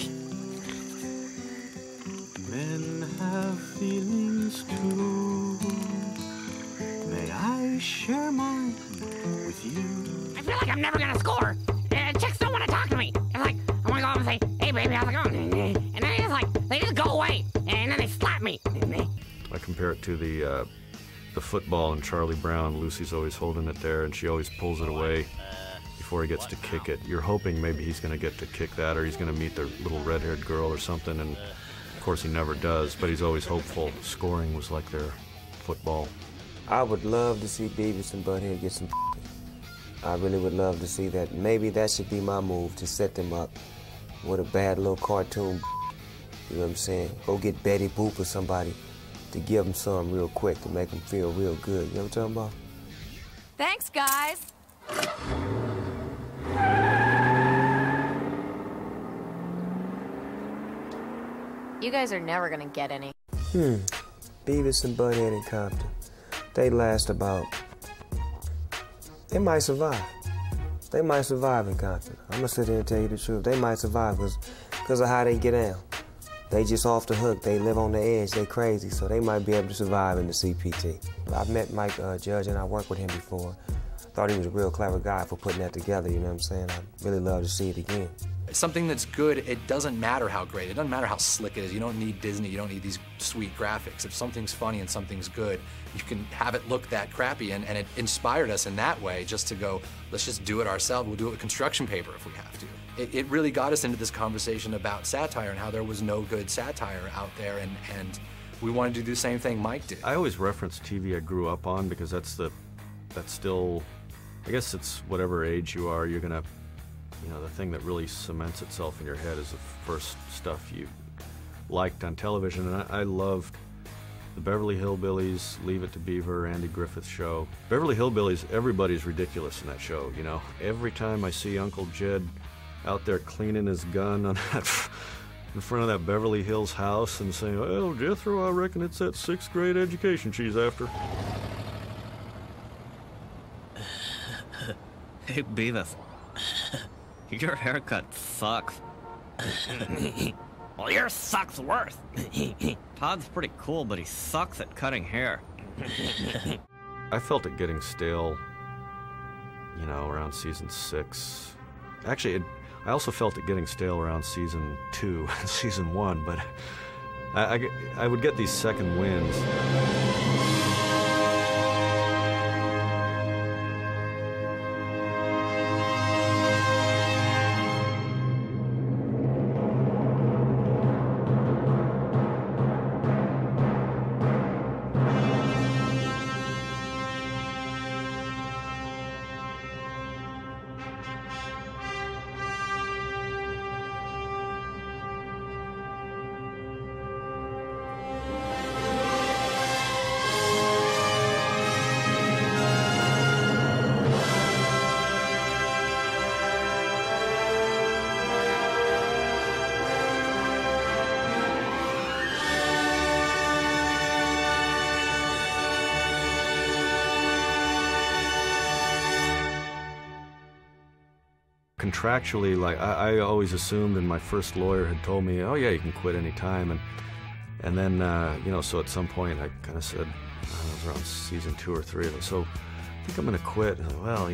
Men have feelings too, may I share mine with you. I feel like I'm never gonna score. Chicks don't want to talk to me. It's like, I want to go up and say, hey baby, how's it going? And then it's like, they just go away, and then they slap me. I compare it to the football in Charlie Brown. Lucy's always holding it there, and she always pulls it away before he gets to kick it. You're hoping maybe he's going to get to kick that, or he's going to meet the little red-haired girl or something, and of course he never does, but he's always hopeful. Scoring was like their football. I would love to see Beavis and Butthead get some. I really would love to see that. Maybe that should be my move, to set them up with a bad little cartoon. You know what I'm saying? Go get Betty Boop or somebody to give them some real quick to make them feel real good. You know what I'm talking about? Thanks, guys. You guys are never gonna get any. Beavis and Butthead in Compton. They last about. They might survive. They might survive in Compton. I'm gonna sit there and tell you the truth. They might survive because of how they get down. They just off the hook. They live on the edge. They crazy, so they might be able to survive in the CPT. I've met Mike Judge, and I worked with him before. Thought he was a real clever guy for putting that together, you know what I'm saying? I'd really love to see it again. something that's good, it doesn't matter how great, it doesn't matter how slick it is. You don't need Disney, you don't need these sweet graphics. If something's funny and something's good, you can have it look that crappy, and it inspired us in that way just to go, let's just do it ourselves. We'll do it with construction paper if we have to. It really got us into this conversation about satire and how there was no good satire out there, and we wanted to do the same thing Mike did. I always reference TV I grew up on because that's still, I guess it's whatever age you are, you're gonna, the thing that really cements itself in your head is the first stuff you liked on television. And I loved the Beverly Hillbillies, Leave It to Beaver, Andy Griffith's show. Beverly Hillbillies, everybody's ridiculous in that show, Every time I see Uncle Jed out there cleaning his gun on that in front of that Beverly Hills house and saying, "Well, Jethro, I reckon it's that 6th grade education she's after." Hey, Beavis. Your haircut sucks. Well, yours sucks worse. Todd's pretty cool, but he sucks at cutting hair. I felt it getting stale, around season 6. Actually, I also felt it getting stale around season 2 and season 1, but I would get these second wins. Contractually, like I always assumed, and my first lawyer had told me, "Oh yeah, you can quit any time," and then so at some point I kind of said, it was around season 2 or 3 of it. So I think I'm going to quit. And I said, well,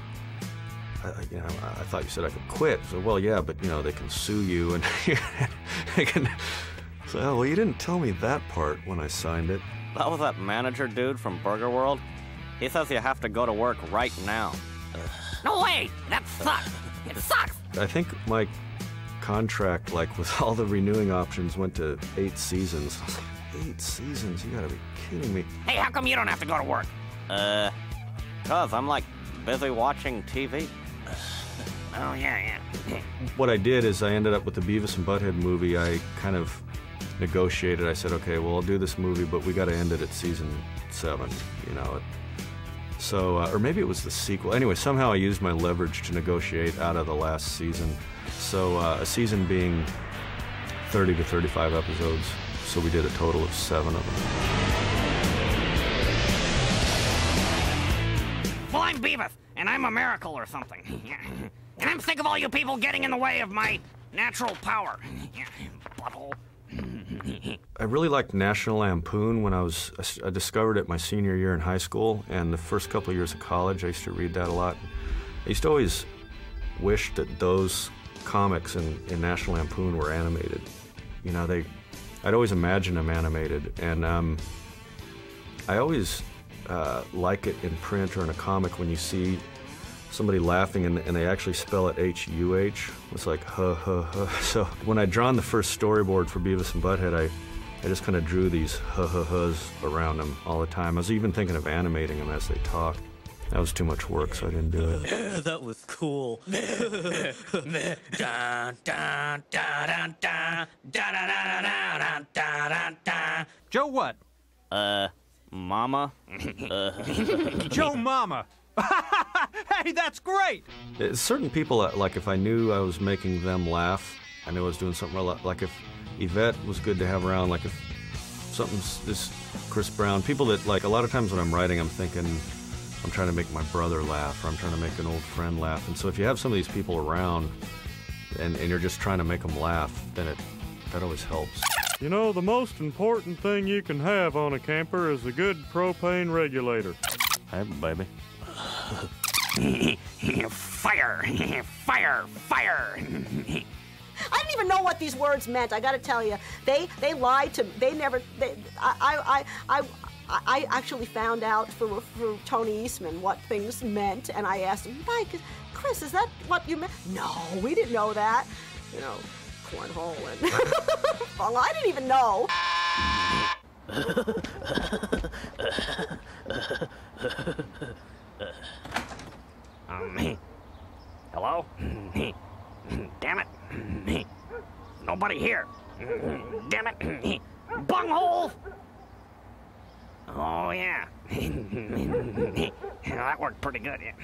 I thought you said I could quit. So well, yeah, but they can sue you and they can. So well, you didn't tell me that part when I signed it. That was that manager dude from Burger World. He says you have to go to work right now. No way! That sucks! It sucks! I think my contract, with all the renewing options, went to 8 seasons. I was like, 8 seasons? You gotta be kidding me. Hey, how come you don't have to go to work? 'Cause I'm, busy watching TV. Oh, yeah. What I did is I ended up with the Beavis and Butthead movie. I kind of negotiated. I said, okay, well, I'll do this movie, but we gotta end it at season 7, So, or maybe it was the sequel. Anyway, somehow I used my leverage to negotiate out of the last season. So, a season being 30 to 35 episodes. So we did a total of 7 of them. Well, I'm Beavis, and I'm a miracle or something. And I'm sick of all you people getting in the way of my natural power. Butthole. I really liked National Lampoon when I discovered it my senior year in high school, and the first couple of years of college I used to read that a lot. I used to always wish that those comics in National Lampoon were animated. I'd always imagine them animated, and I always like it in print or in a comic when you see somebody laughing and they actually spell it H-U-H. It's like, huh, huh, huh. So when I'd drawn the first storyboard for Beavis and Butthead, I just kind of drew these huh, huh, huh-s around them all the time. I was even thinking of animating them as they talked. That was too much work, so I didn't do it. Yeah, that was cool. Joe what? Mama. Joe Mama. Hey, that's great! Certain people, if I knew I was making them laugh, I knew I was doing something well. Like if Yvette was good to have around, like if something's this Chris Brown, people that, a lot of times when I'm writing, I'm thinking I'm trying to make my brother laugh, or I'm trying to make an old friend laugh. And so if you have some of these people around and you're just trying to make them laugh, then that always helps. The most important thing you can have on a camper is a good propane regulator. Hey, baby. Fire! Fire! fire, fire. I didn't even know what these words meant. I got to tell you, they lied to me. They never. I actually found out through Tony Eastman what things meant, and I asked him, Mike, Chris, is that what you meant? No, we didn't know that. You know, cornhole and well, I didn't even know. Hello? Damn it. Nobody here. Damn it. Bunghole! Oh, yeah. That worked pretty good, yeah.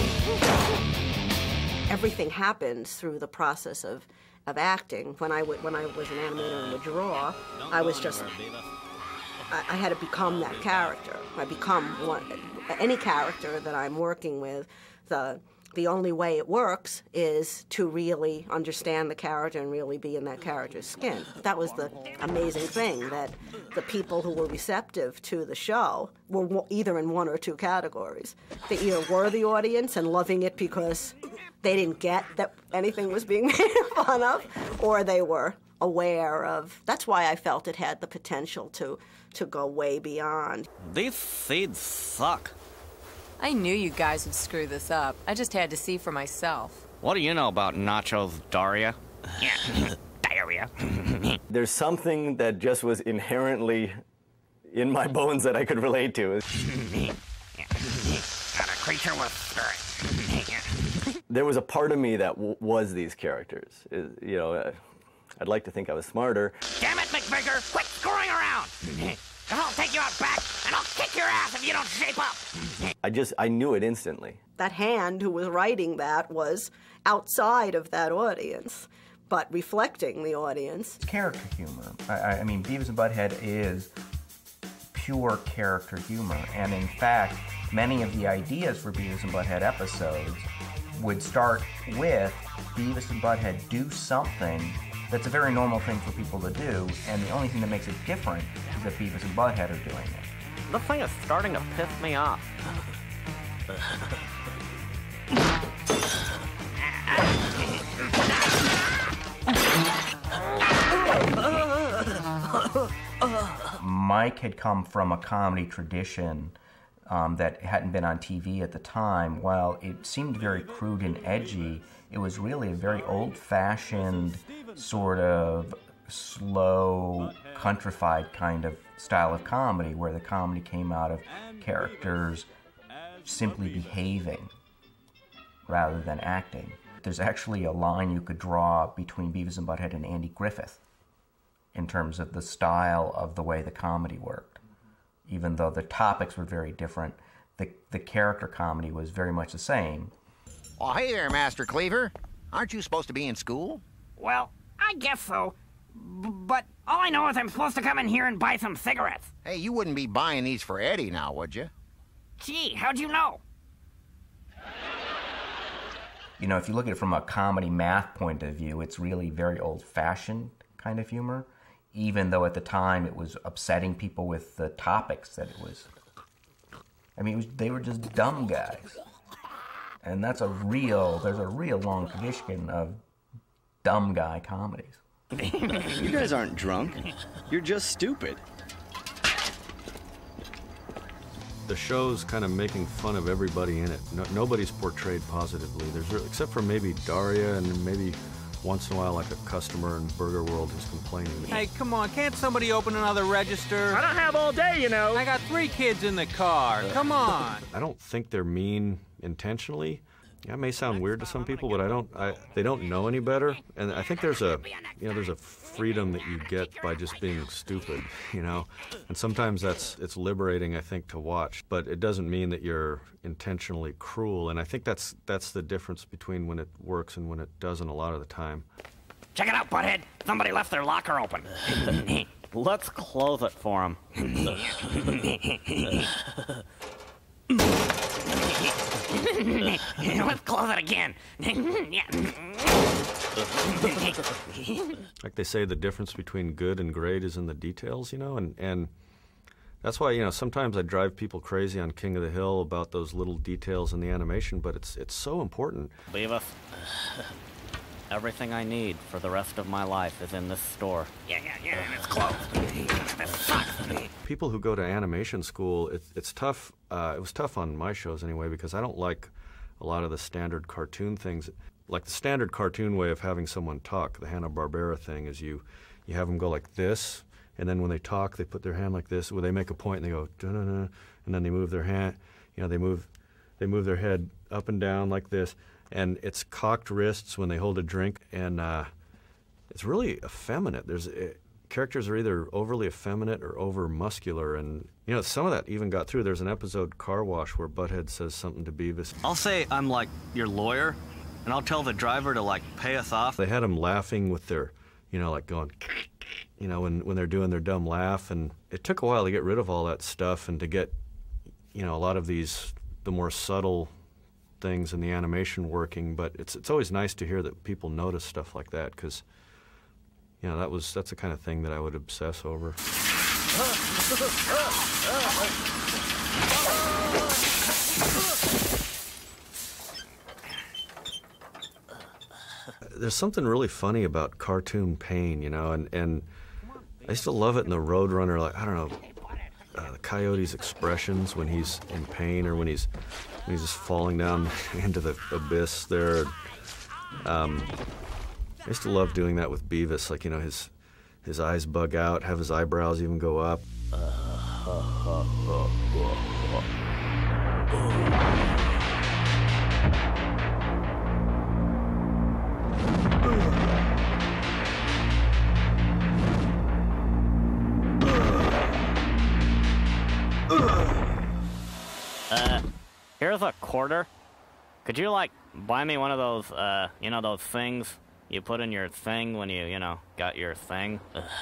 Everything happens through the process of acting. When I was an animator and would draw, I was just... I had to become that character. I become any character that I'm working with. The only way it works is to really understand the character and really be in that character's skin. That was the amazing thing, that the people who were receptive to the show were either in one or two categories. They either were the audience and loving it because they didn't get that anything was being made fun of, or they were aware of. That's why I felt it had the potential to go way beyond. These seeds suck. I knew you guys would screw this up. I just had to see for myself. What do you know about Nacho's Daria? Yeah, diarrhea. There's something that just was inherently in my bones that I could relate to. Got a creature with spirit. There was a part of me that was these characters. I'd like to think I was smarter. Damn it, McVicker! Quit screwing around! I'll take you out back, and I'll kick your ass if you don't shape up! I knew it instantly. That hand who was writing that was outside of that audience, but reflecting the audience. It's character humor. I mean, Beavis and Butthead is pure character humor, and in fact, many of the ideas for Beavis and Butthead episodes would start with Beavis and Butthead do something that's a very normal thing for people to do, and the only thing that makes it different is that Beavis and Butthead are doing it. This thing is starting to piss me off. Mike had come from a comedy tradition that hadn't been on TV at the time. While it seemed very crude and edgy, it was really a very old-fashioned, sort of slow, countrified kind of style of comedy, where the comedy came out of characters simply behaving rather than acting. There's actually a line you could draw between Beavis and Butthead and Andy Griffith in terms of the style of the way the comedy worked. Even though the topics were very different, the character comedy was very much the same. Oh, hey there, Master Cleaver. Aren't you supposed to be in school? Well, I guess so. But all I know is I'm supposed to come in here and buy some cigarettes. Hey, you wouldn't be buying these for Eddie now, would you? Gee, how'd you know? You know, if you look at it from a comedy math point of view, it's really very old-fashioned kind of humor, even though at the time it was upsetting people with the topics that it was. I mean, they were just dumb guys. And there's a real long tradition of dumb guy comedies. You guys aren't drunk. You're just stupid. The show's kind of making fun of everybody in it. Nobody's portrayed positively. Except for maybe Daria and maybe once in a while like a customer in Burger World who's complaining. Hey, come on, can't somebody open another register? I don't have all day, you know. I got 3 kids in the car. Come on. I don't think they're mean intentionally. Yeah, it may sound weird to some people, but they don't know any better. And I think there's a freedom that you get by just being stupid, you know. And sometimes it's liberating, I think, to watch. But it doesn't mean that you're intentionally cruel. And I think that's the difference between when it works and when it doesn't a lot of the time. Check it out, Butthead. Somebody left their locker open. Let's close it for him. Let's close it again. Like they say, the difference between good and great is in the details, you know, and That's why, you know, sometimes I drive people crazy on King of the Hill about those little details in the animation, but it's so important. Beavis, everything I need for the rest of my life is in this store. Yeah, and it's closed. That sucks. People who go to animation school, it's tough. It was tough on my shows anyway, because I don't like a lot of the standard cartoon things. Like the standard cartoon way of having someone talk, the Hanna-Barbera thing, is you have them go like this, and then when they talk, they put their hand like this, where they make a point and they go, da-da-da, and then they move their hand, you know, they move their head up and down like this, and it's cocked wrists when they hold a drink, and it's really effeminate. Characters are either overly effeminate or over muscular, and you know, some of that even got through. There's an episode, Car Wash, where Butthead says something to Beavis. I'll say I'm like your lawyer, and I'll tell the driver to like pay us off. They had him laughing with their, you know, like going, you know, when they're doing their dumb laugh, and it took a while to get rid of all that stuff and to get, you know, a lot of the more subtle things in the animation working. But it's always nice to hear that people notice stuff like that, because, you know, that's the kind of thing that I would obsess over. There's something really funny about cartoon pain, you know, and I used to love it in the Roadrunner, like, I don't know, the Coyote's expressions when he's in pain, or when he's just falling down into the abyss there. I used to love doing that with Beavis, like, you know, his eyes bug out, have his eyebrows even go up. Here's a quarter. Could you, like, buy me one of those, you know, those things you put in your thing when you know, got your thing?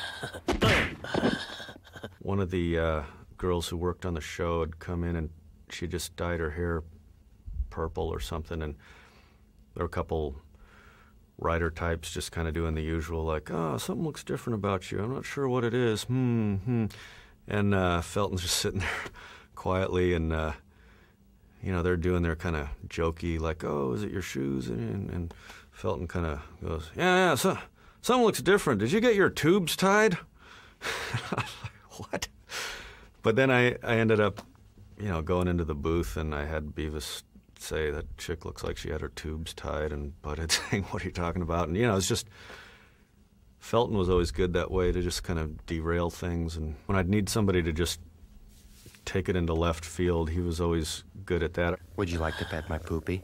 One of the girls who worked on the show had come in, and she just dyed her hair purple or something, and there were a couple writer types just kind of doing the usual, like, oh, something looks different about you. I'm not sure what it is. And Felton's just sitting there quietly, and you know, they're doing their kind of jokey, like, oh, is it your shoes? And Felton kind of goes, yeah, so, something looks different. Did you get your tubes tied? I was like, what? But then I ended up, you know, going into the booth, and I had Beavis say, that chick looks like she had her tubes tied, and Butthead saying, what are you talking about? And, you know, it's just, Felton was always good that way to just kind of derail things. And when I'd need somebody to just take it into left field, he was always good at that. Would you like to pet my poopy?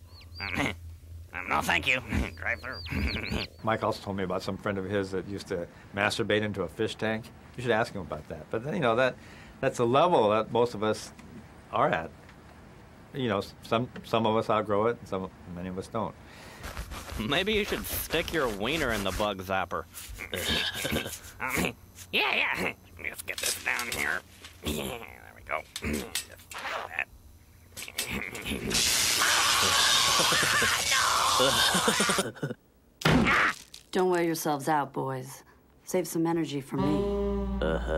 No, thank you. Drive through. Mike also told me about some friend of his that used to masturbate into a fish tank. You should ask him about that. But then, you know, that's a level that most of us are at. You know, some of us outgrow it, and many of us don't. Maybe you should stick your wiener in the bug zapper. Yeah. Let's get this down here. Yeah, there we go. Just like that. Don't wear yourselves out, boys. Save some energy for me.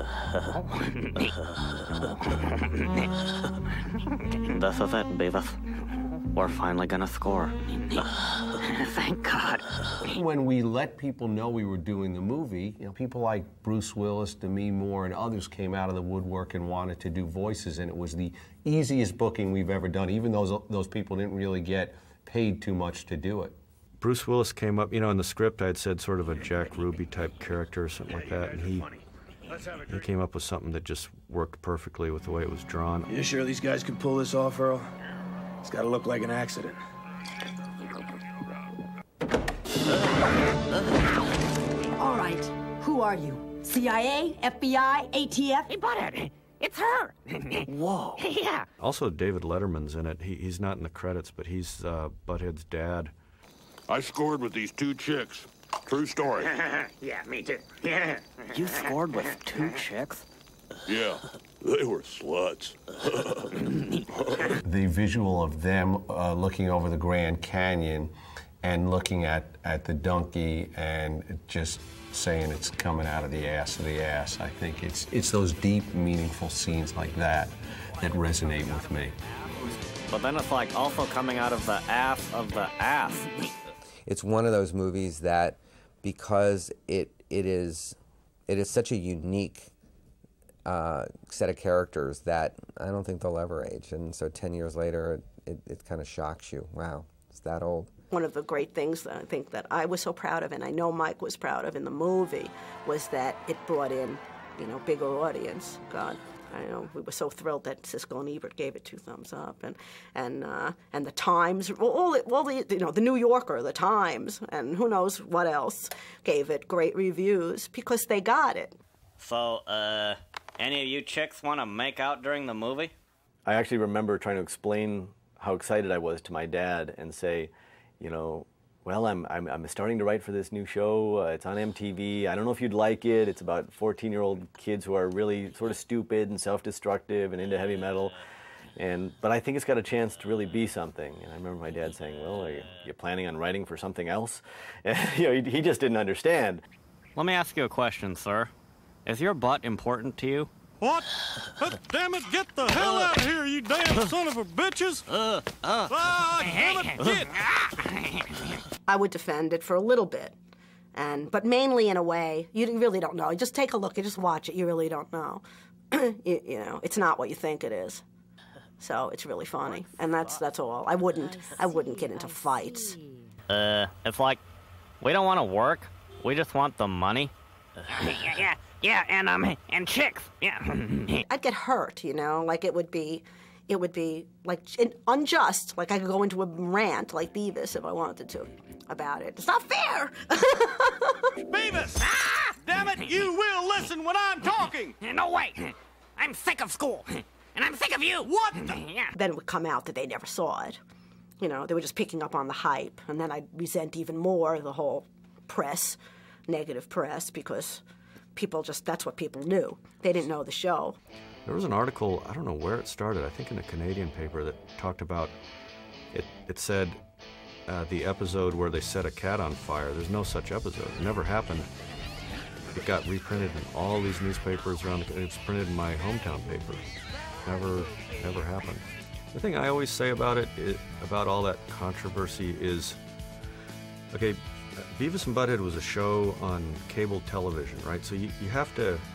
This is it, Beavis. We're finally gonna score. Thank God. When we let people know we were doing the movie, you know, people like Bruce Willis, Demi Moore, and others came out of the woodwork and wanted to do voices, and it was the easiest booking we've ever done, even though those people didn't really get paid too much to do it. Bruce Willis came up, you know, in the script I'd said sort of a Jack Ruby type character or something like that, and he came up with something that just worked perfectly with the way it was drawn. You sure these guys can pull this off, Earl? It's gotta look like an accident. All right, who are you? CIA, FBI, ATF? Hey, Butthead, it's her. Whoa. Yeah. Also, David Letterman's in it. He's not in the credits, but he's Butthead's dad. I scored with these two chicks. True story. Yeah, me too. Yeah. You scored with two chicks? Yeah, they were sluts. The visual of them looking over the Grand Canyon and looking at the donkey and just saying it's coming out of the ass of the ass. I think it's those deep, meaningful scenes like that that resonate with me. But then it's like also coming out of the ass of the ass. It's one of those movies that, because it is such a unique set of characters, that I don't think they'll ever age. And so 10 years later, it kind of shocks you. Wow, it's that old. One of the great things that I think that I was so proud of, and I know Mike was proud of in the movie, was that it brought in, bigger audience. God, I know we were so thrilled that Siskel and Ebert gave it 2 thumbs up, and the Times, all the New Yorker, the Times, and who knows what else gave it great reviews because they got it. So, any of you chicks want to make out during the movie? I actually remember trying to explain how excited I was to my dad and say, well, I'm starting to write for this new show. It's on MTV. I don't know if you'd like it. It's about 14-year-old kids who are really sort of stupid and self-destructive and into heavy metal. But I think it's got a chance to really be something. And I remember my dad saying, well, are you planning on writing for something else? And, he just didn't understand. Let me ask you a question, sir. Is your butt important to you? What? Damn it, get the hell out of here, you damn son of a bitches! Damn it, get! I would defend it for a little bit, but mainly in a way, you really don't know. Just take a look, you just watch it, you really don't know. It's not what you think it is. So it's really funny, and that's all. I wouldn't get into fights. It's like, we don't want to work, we just want the money. Yeah, and chicks, yeah. I'd get hurt, like it would be like unjust. Like I could go into a rant like Beavis if I wanted to about it. It's not fair. Beavis! Ah! Damn it, you will listen when I'm talking! No way. I'm sick of school, and I'm sick of you. What? Then it would come out that they never saw it. They were just picking up on the hype, and then I'd resent even more the whole negative press, because that's what people knew. They didn't know the show. There was an article, I don't know where it started, I think in a Canadian paper, that talked about, it said the episode where they set a cat on fire. There's no such episode. It never happened. It got reprinted in all these newspapers around, it's printed in my hometown paper. Never happened. The thing I always say about about all that controversy is, okay, Beavis and Butthead was a show on cable television, right? So you have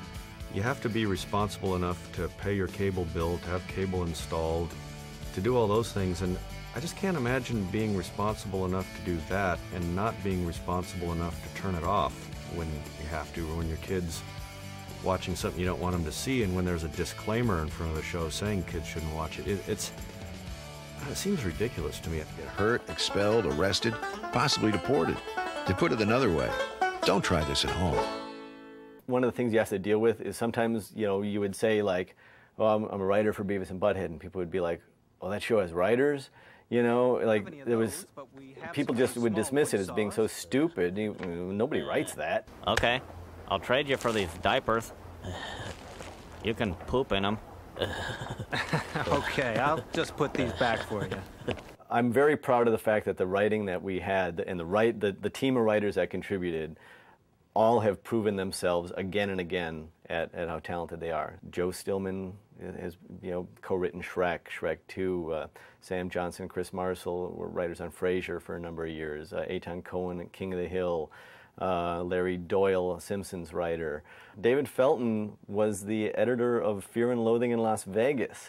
to be responsible enough to pay your cable bill, to have cable installed, to do all those things. And I just can't imagine being responsible enough to do that and not being responsible enough to turn it off when you have to, or when your kid's watching something you don't want them to see, and when there's a disclaimer in front of the show saying kids shouldn't watch it. It seems ridiculous to me. Get hurt, expelled, arrested, possibly deported. To put it another way, don't try this at home. One of the things you have to deal with is sometimes, you would say like, oh, I'm a writer for Beavis and Butthead, and people would be like, oh, that show has writers? Like there was, people just would dismiss it as being so stupid. Nobody writes that. Okay, I'll trade you for these diapers. You can poop in them. Okay, I'll just put these back for you. I'm very proud of the fact that the writing that we had and the team of writers that contributed all have proven themselves again and again at how talented they are. Joe Stillman has co-written Shrek 2. Sam Johnson, Chris Marshall were writers on Frasier for a number of years. Eitan Cohen, King of the Hill. Larry Doyle, Simpsons writer. David Felton was the editor of Fear and Loathing in Las Vegas.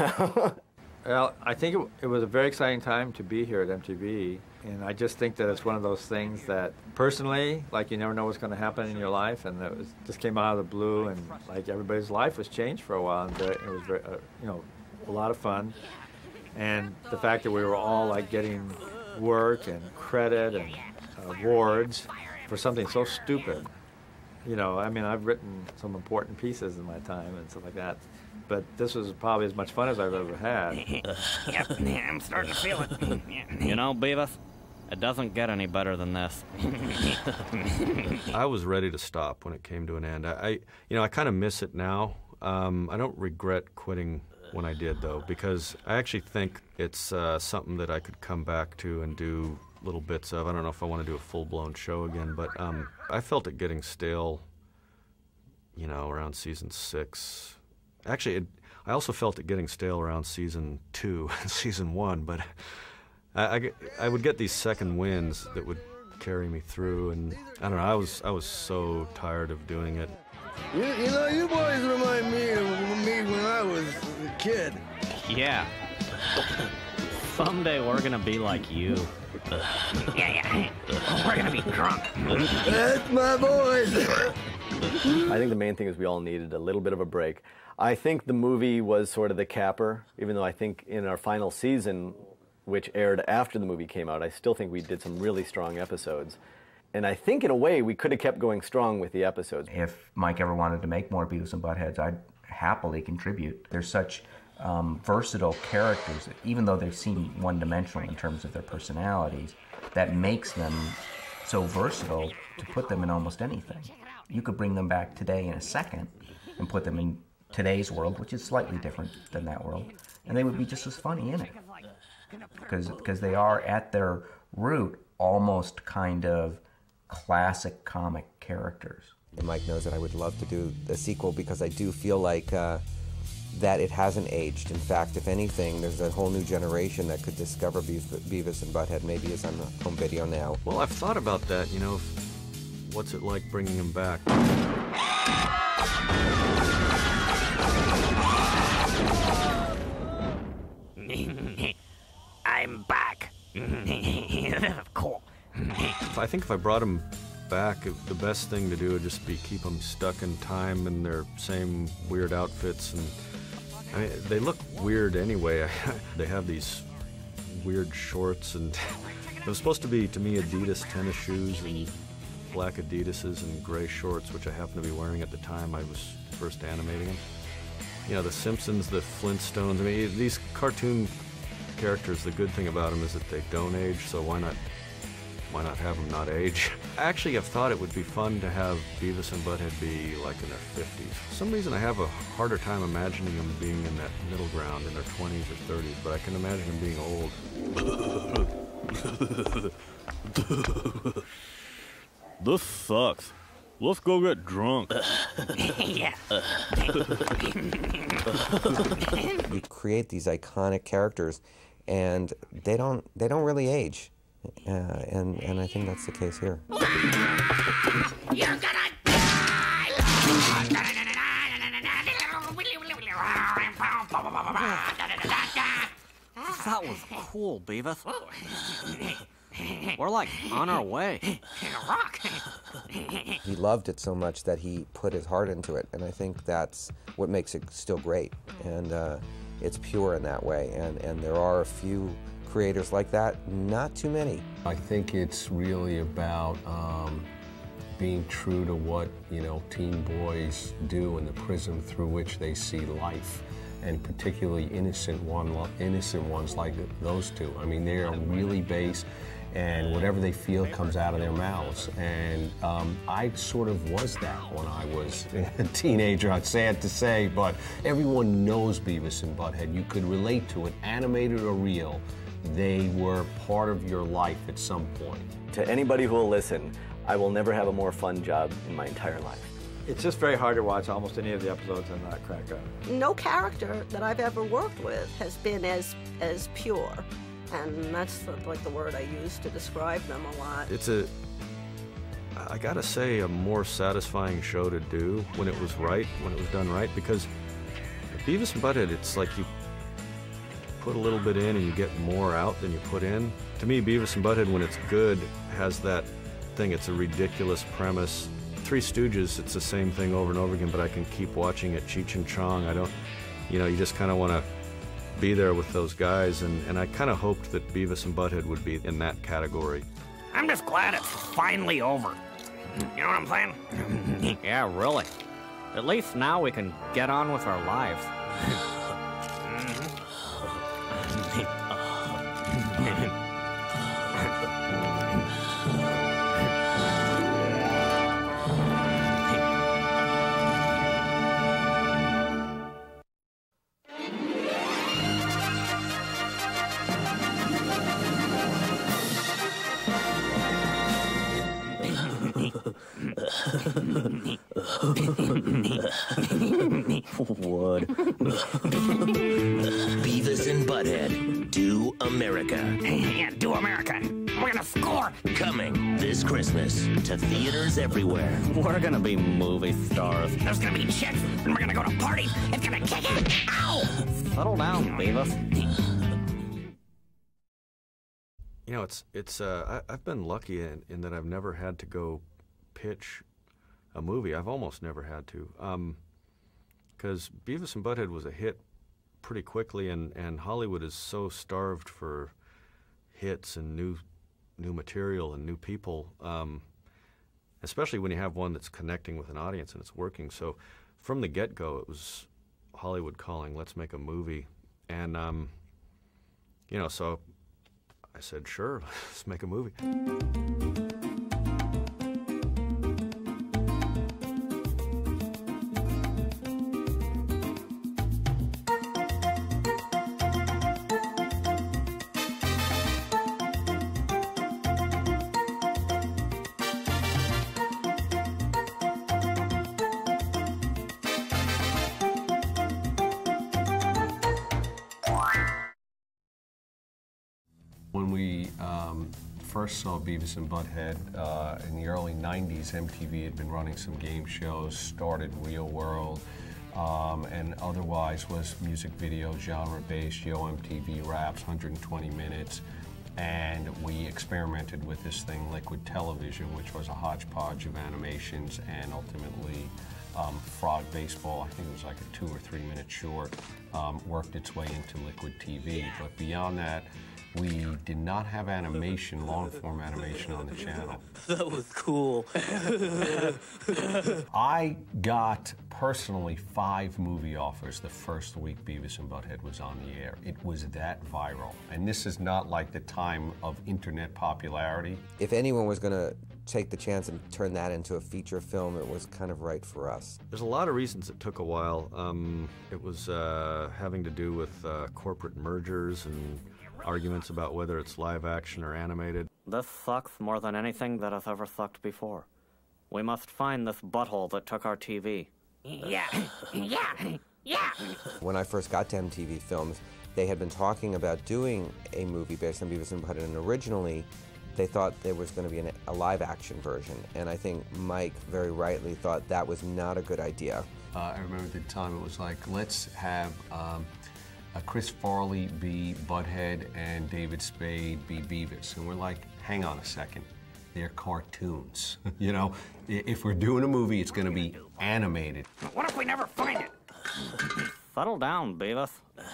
Well, I think it was a very exciting time to be here at MTV, and I just think that it's one of those things that personally, like, you never know what's going to happen in your life, and it just came out of the blue, and like everybody's life was changed for a while, and it was very, a lot of fun, and the fact that we were all like getting work and credit and awards for something so stupid. I mean, I've written some important pieces in my time and stuff like that, but this was probably as much fun as I've ever had. Yep, I'm starting to feel it. Beavis, it doesn't get any better than this. I was ready to stop when it came to an end. I kind of miss it now. I don't regret quitting when I did, though, because I actually think it's something that I could come back to and do little bits of. I don't know if I want to do a full-blown show again, but I felt it getting stale, you know, around season 6. Actually, I also felt it getting stale around season 2 and season 1, but I would get these second wins that would carry me through, and I don't know, I was so tired of doing it. You know, you boys remind me of me when I was a kid. Yeah. Someday we're gonna be like you. Yeah. We're gonna be drunk. That's my boys. I think the main thing is we all needed a little bit of a break. I think the movie was sort of the capper, even though I think in our final season, which aired after the movie came out, I still think we did some really strong episodes. And I think in a way we could have kept going strong with the episodes. If Mike ever wanted to make more Beavis and Buttheads, I'd happily contribute. They're such versatile characters, that even though they seem one-dimensional in terms of their personalities, that makes them so versatile to put them in almost anything. You could bring them back today in a second and put them in today's world, which is slightly different than that world, and they would be just as funny in it. Because they are, at their root, almost kind of classic comic characters. And Mike knows that I would love to do a sequel because I do feel like that it hasn't aged. In fact, if anything, there's a whole new generation that could discover Beavis and Butthead, maybe as on home video now. Well, I've thought about that, you know, what's it like bringing him back? I'm back. Cool. I think if I brought him back, the best thing to do would just be keep them stuck in time in their same weird outfits. And I mean, they look weird anyway. They have these weird shorts, and it was supposed to be, to me, Adidas tennis shoes and black Adidases and gray shorts, which I happened to be wearing at the time I was first animating them. You know, the Simpsons, the Flintstones, I mean, these cartoon characters, the good thing about them is that they don't age, so why not have them not age? Actually, I've thought it would be fun to have Beavis and Butthead be like in their 50s. For some reason, I have a harder time imagining them being in that middle ground in their 20s or 30s, but I can imagine them being old. This sucks. Let's go get drunk. Yeah. You create these iconic characters, and they don't really age, and I think that's the case here. You're gonna That was cool, Beavis. We're like on our way. Rock. He loved it so much that he put his heart into it, and I think that's what makes it still great. And it's pure in that way, and there are a few creators like that, not too many. I think it's really about being true to what, you know, teen boys do and the prism through which they see life, and particularly innocent ones like those two. I mean, they are really base, and whatever they feel comes out of their mouths. And I sort of was that when I was a teenager. It's sad to say, but everyone knows Beavis and Butthead. You could relate to it, animated or real. They were part of your life at some point. To anybody who will listen, I will never have a more fun job in my entire life. It's just very hard to watch almost any of the episodes and not crack up. No character that I've ever worked with has been as pure, and that's like the word I use to describe them a lot. It's I gotta say, a more satisfying show to do when it was done right, because Beavis and Butthead, it's like you put a little bit in and you get more out than you put in. To me, Beavis and Butthead, when it's good, has that thing. It's a ridiculous premise. Three Stooges, it's the same thing over and over again, but I can keep watching it. Cheech and Chong, you just kind of want to be there with those guys, and I kind of hoped that Beavis and Butthead would be in that category. I'm just glad it's finally over. You know what I'm saying? Yeah, really. At least now we can get on with our lives. Wood. Beavis and Butthead Do America. Yeah, do America. We're gonna score. Coming this Christmas to theaters everywhere. We're gonna be movie stars. There's gonna be chicks, and we're gonna go to parties. It's gonna kick it. Ow! Settle down, Beavis. You know, I've been lucky in that I've never had to go pitch a movie. I've almost never had to, because Beavis and Butthead was a hit pretty quickly, and Hollywood is so starved for hits and new material and new people, especially when you have one that's connecting with an audience and it's working. So from the get-go, it was Hollywood calling, let's make a movie. And, you know, so I said, sure, let's make a movie. When we first saw Beavis and Butthead in the early 90s, MTV had been running some game shows, started Real World, and otherwise was music video, genre-based, Yo MTV Raps, 120 minutes. And we experimented with this thing, Liquid Television, which was a hodgepodge of animations, and ultimately Frog Baseball, I think it was like a 2 or 3 minute short, worked its way into Liquid TV. But beyond that, we did not have animation, long-form animation on the channel. That was cool. I got, personally, 5 movie offers the first week Beavis and Butthead was on the air. It was that viral. And this is not like the time of internet popularity. If anyone was going to take the chance and turn that into a feature film, it was kind of right for us. There's a lot of reasons it took a while. It was having to do with corporate mergers and arguments about whether it's live action or animated. This sucks more than anything that has ever sucked before. We must find this butthole that took our TV. Yeah. When I first got to MTV Films, they had been talking about doing a movie based on Beavis and Butthead, and originally they thought there was going to be a live action version, and I think Mike very rightly thought that was not a good idea. I remember at the time it was like, let's have Chris Farley be Butthead and David Spade be Beavis. And we're like, hang on a second, they're cartoons. You know, if we're doing a movie, it's going to be animated. What if we never find it? Settle down, Beavis.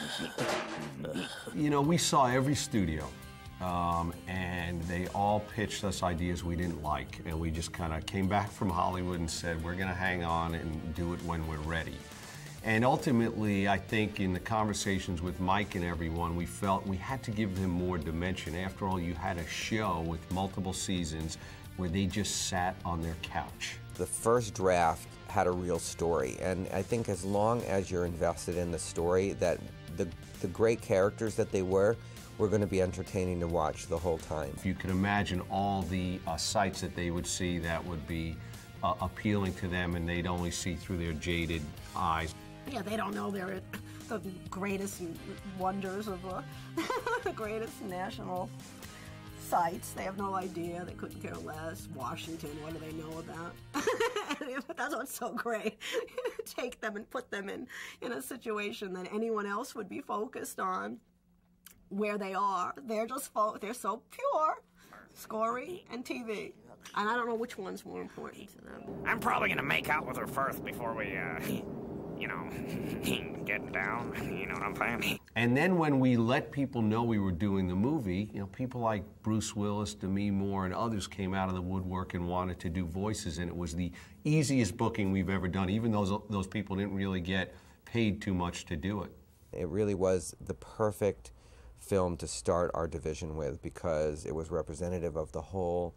You know, we saw every studio, and they all pitched us ideas we didn't like, and we just kind of came back from Hollywood and said, we're going to hang on and do it when we're ready. And ultimately, I think in the conversations with Mike and everyone, we felt we had to give them more dimension. After all, you had a show with multiple seasons where they just sat on their couch. The first draft had a real story, and I think as long as you're invested in the story, that the great characters that they were going to be entertaining to watch the whole time. If you could imagine all the sights that they would see that would be appealing to them, and they'd only see through their jaded eyes. Yeah, they don't know they're the greatest wonders of the greatest national sites. They have no idea. They couldn't care less. Washington, what do they know about? That's what's so great. Take them and put them in a situation that anyone else would be focused on where they are. They're just they're so pure. Scoring and TV. And I don't know which one's more important to them. I'm probably gonna make out with her first before we, you know, get down. You know what I'm saying? And then when we let people know we were doing the movie, you know, people like Bruce Willis, Demi Moore, and others came out of the woodwork and wanted to do voices, and it was the easiest booking we've ever done, even though those people didn't really get paid too much to do it. It really was the perfect film to start our division with, because it was representative of the whole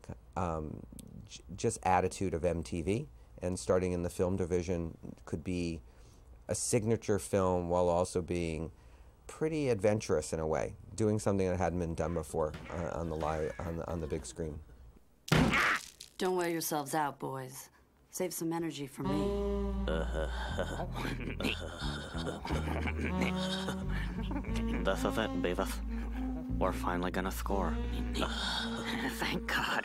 just attitude of MTV, and starting in the film division could be a signature film while also being pretty adventurous in a way, doing something that hadn't been done before on the big screen. Don't wear yourselves out, boys. Save some energy for me. This is it, Beavis. We're finally gonna score. Thank God.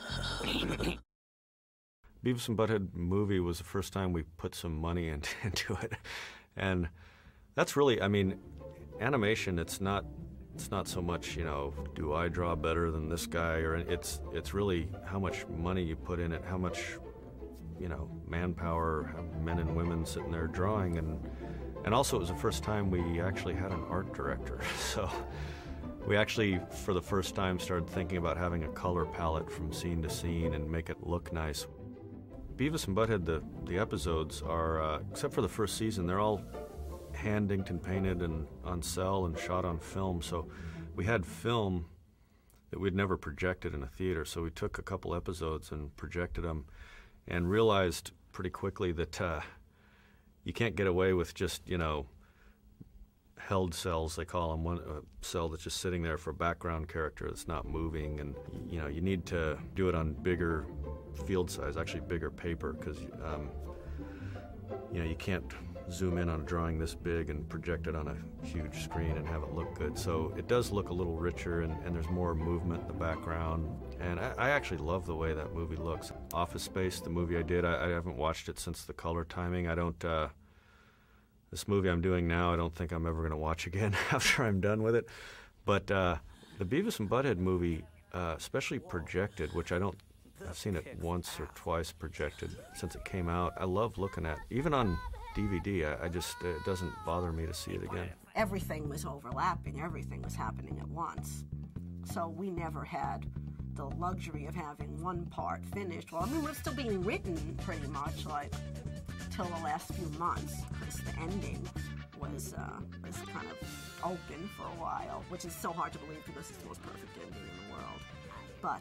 Beavis and Butthead movie was the first time we put some money into it. And that's really, I mean, animation, it's not so much, you know, do I draw better than this guy, or it's really how much money you put in it, how much, you know, manpower, men and women sitting there drawing, and also it was the first time we actually had an art director. So we actually, for the first time, started thinking about having a color palette from scene to scene and make it look nice. Beavis and Butthead, the episodes are, except for the first season, they're all hand inked and painted and on cell and shot on film. So we had film that we'd never projected in a theater. So we took a couple episodes and projected them and realized pretty quickly that you can't get away with just, you know, held cells, they call them, one cell that's just sitting there for a background character that's not moving. And, you know, you need to do it on bigger field size, actually bigger paper, because, you know, you can't zoom in on a drawing this big and project it on a huge screen and have it look good. So it does look a little richer, and there's more movement in the background. And I actually love the way that movie looks. Office Space, the movie I did, I haven't watched it since the color timing. I don't, this movie I'm doing now, I don't think I'm ever going to watch again after I'm done with it. But the Beavis and Butthead movie, especially projected, which I've seen it once or twice projected since it came out. I love looking at, even on DVD, I just, it doesn't bother me to see it again. Everything was overlapping, everything was happening at once. So we never had the luxury of having one part finished. Well, I mean, we're still being written pretty much, like, till the last few months, because the ending was kind of open for a while, which is so hard to believe because it's the most perfect ending in the world. But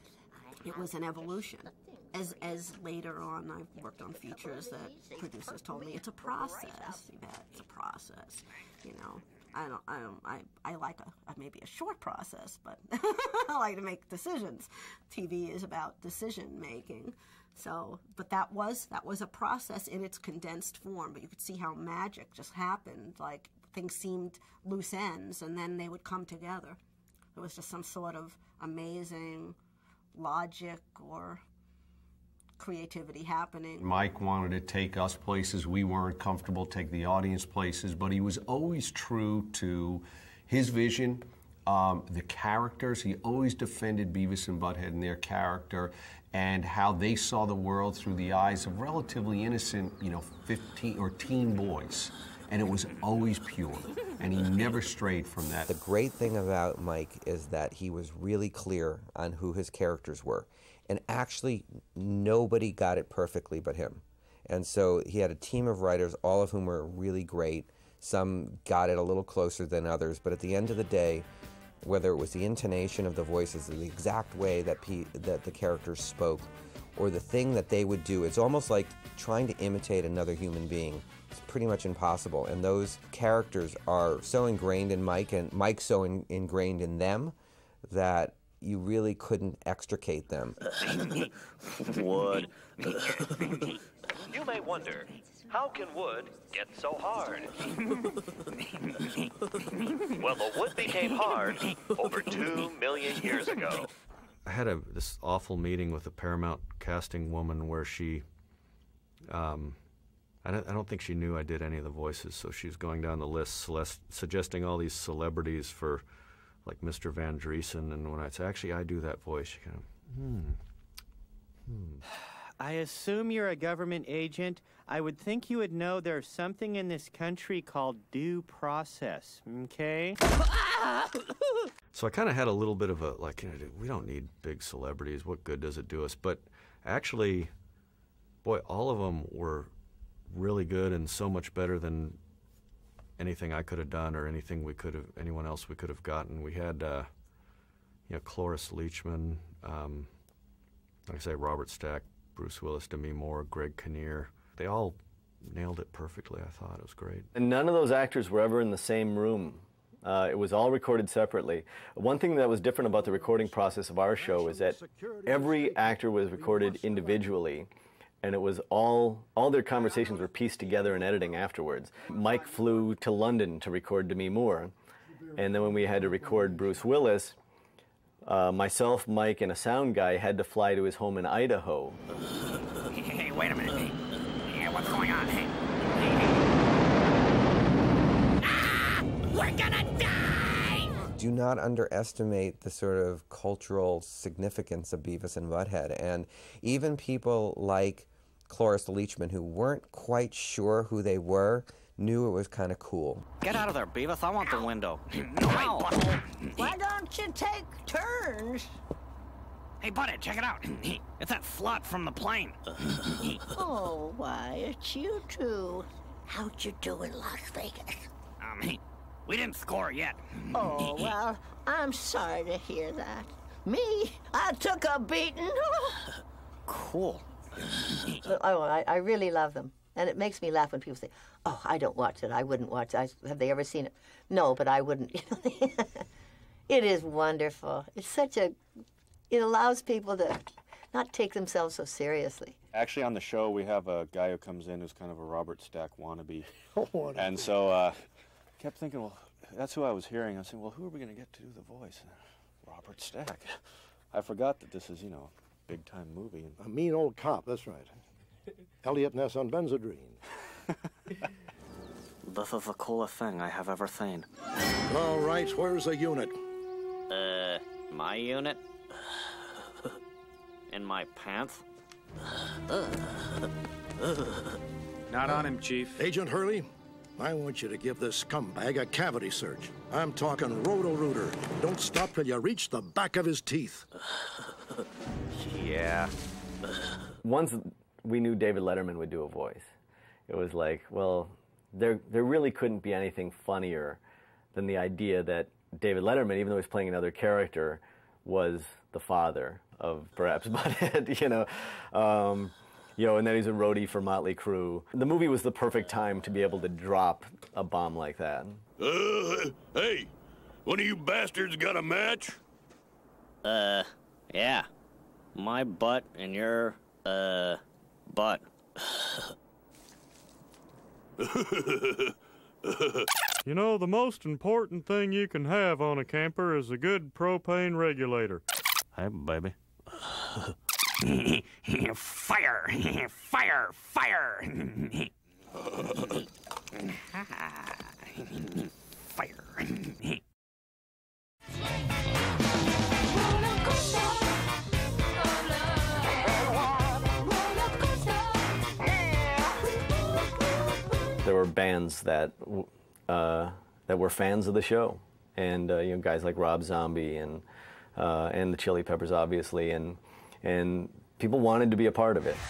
it was an evolution. As later on, I've worked on features that producers told me it's a process. Yeah, it's a process. You know, I like maybe a short process, but I like to make decisions. TV is about decision making. So, but that was a process in its condensed form. But you could see how magic just happened. Like things seemed loose ends, and then they would come together. It was just some sort of amazing logic or creativity happening. Mike wanted to take us places we weren't comfortable, take the audience places, but he was always true to his vision, the characters. He always defended Beavis and Butthead and their character and how they saw the world through the eyes of relatively innocent, 15 or teen boys. And it was always pure, and he never strayed from that. The great thing about Mike is that he was really clear on who his characters were. And actually, nobody got it perfectly but him. And so he had a team of writers, all of whom were really great. Some got it a little closer than others, but at the end of the day, whether it was the intonation of the voices, the exact way that the characters spoke, or the thing that they would do, it's almost like trying to imitate another human being. It's pretty much impossible. And those characters are so ingrained in Mike, and Mike's so ingrained in them, that you really couldn't extricate them. Wood. You may wonder, how can wood get so hard? Well, the wood became hard over 2 million years ago. I had this awful meeting with a Paramount casting woman where she, I don't think she knew I did any of the voices, so she was going down the list, suggesting all these celebrities for, like Mr. Van Driesen, and when I say, actually, I do that voice, she kind of, I assume you're a government agent. I would think you would know there's something in this country called due process, okay? So I kind of had a little bit of a, we don't need big celebrities. What good does it do us? But actually, boy, all of them were really good and so much better than anything I could have done or anything anyone else we could have gotten. We had, Cloris Leachman, like I say, Robert Stack, Bruce Willis, Demi Moore, Greg Kinnear. They all nailed it perfectly, I thought. It was great. And none of those actors were ever in the same room. It was all recorded separately. One thing that was different about the recording process of our show is that every actor was recorded individually. And it was all their conversations were pieced together in editing afterwards. Mike flew to London to record Demi Moore. And then when we had to record Bruce Willis, myself, Mike, and a sound guy had to fly to his home in Idaho. Hey, wait a minute. Hey, what's going on? Hey. Ah! We're gonna die! Do not underestimate the sort of cultural significance of Beavis and Butthead. And even people like Cloris Leachman, who weren't quite sure who they were, knew it was kind of cool. Get out of there, Beavis. I want the window. No, Why don't you take turns? Hey, Butthead, check it out. It's that slut from the plane. Oh, why, it's you two. How'd you do in Las Vegas? We didn't score yet. Oh, well, I'm sorry to hear that. Me, I took a beating. Cool. I really love them. And it makes me laugh when people say, oh, I don't watch it. I wouldn't watch it. Have they ever seen it? No, but I wouldn't. It is wonderful. It's such a... It allows people to not take themselves so seriously. Actually, on the show, we have a guy who comes in who's kind of a Robert Stack wannabe. And so I kept thinking, well, that's who I was hearing. I was saying, well, who are we going to get to do the voice? Robert Stack. I forgot that this is, you know, a big-time movie. A mean old cop, that's right. Elliot Ness on Benzodrine. This is the coolest thing I have ever seen. All right, where's the unit? My unit? In my pants? Not on him, Chief. Agent Hurley, I want you to give this scumbag a cavity search. I'm talking Roto-Rooter. Don't stop till you reach the back of his teeth. Yeah. Once we knew David Letterman would do a voice, it was like, well, there really couldn't be anything funnier than the idea that David Letterman, even though he's playing another character, was the father of perhaps Butthead, you know, and then he's a roadie for Motley Crue. The movie was the perfect time to be able to drop a bomb like that. Hey, one of you bastards got a match? Yeah. My butt and your, butt. You know, the most important thing you can have on a camper is a good propane regulator. Hey, baby. Fire! Fire! Fire! Fire! There were bands that were fans of the show, and guys like Rob Zombie and the Chili Peppers, obviously, and people wanted to be a part of it.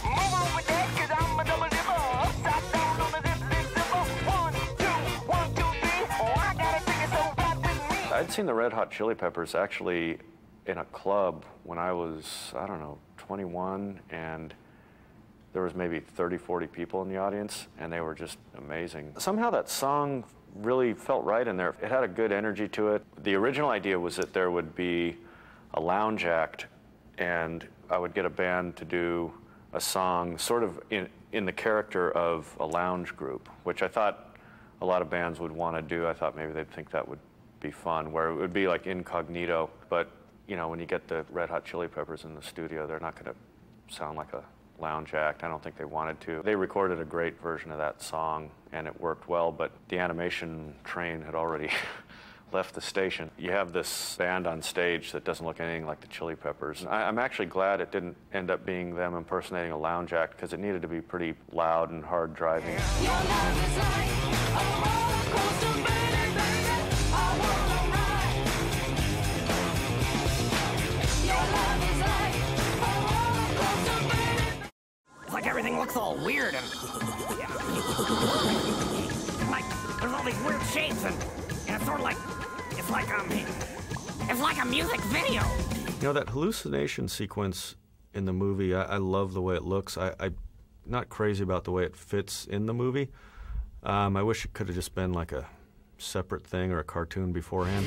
I'd seen the Red Hot Chili Peppers actually in a club when I was, I don't know, 21, and there was maybe 30, 40 people in the audience, and they were just amazing. Somehow that song really felt right in there. It had a good energy to it. The original idea was that there would be a lounge act, and I would get a band to do a song sort of in the character of a lounge group, which I thought a lot of bands would want to do. I thought maybe they'd think that would be fun, where it would be like incognito. But, you know, when you get the Red Hot Chili Peppers in the studio, they're not going to sound like a lounge act. I don't think they wanted to. They recorded a great version of that song, and it worked well, but the animation train had already left the station. You have this band on stage that doesn't look anything like the Chili Peppers. I'm actually glad it didn't end up being them impersonating a lounge act, because it needed to be pretty loud and hard driving. It's like everything looks all weird and like there's all these weird shapes and it's sort of like it's like a music video. You know, that hallucination sequence in the movie, I love the way it looks. I'm not crazy about the way it fits in the movie. I wish it could have just been like a separate thing or a cartoon beforehand.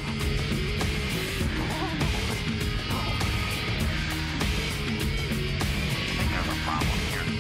There's a problem here.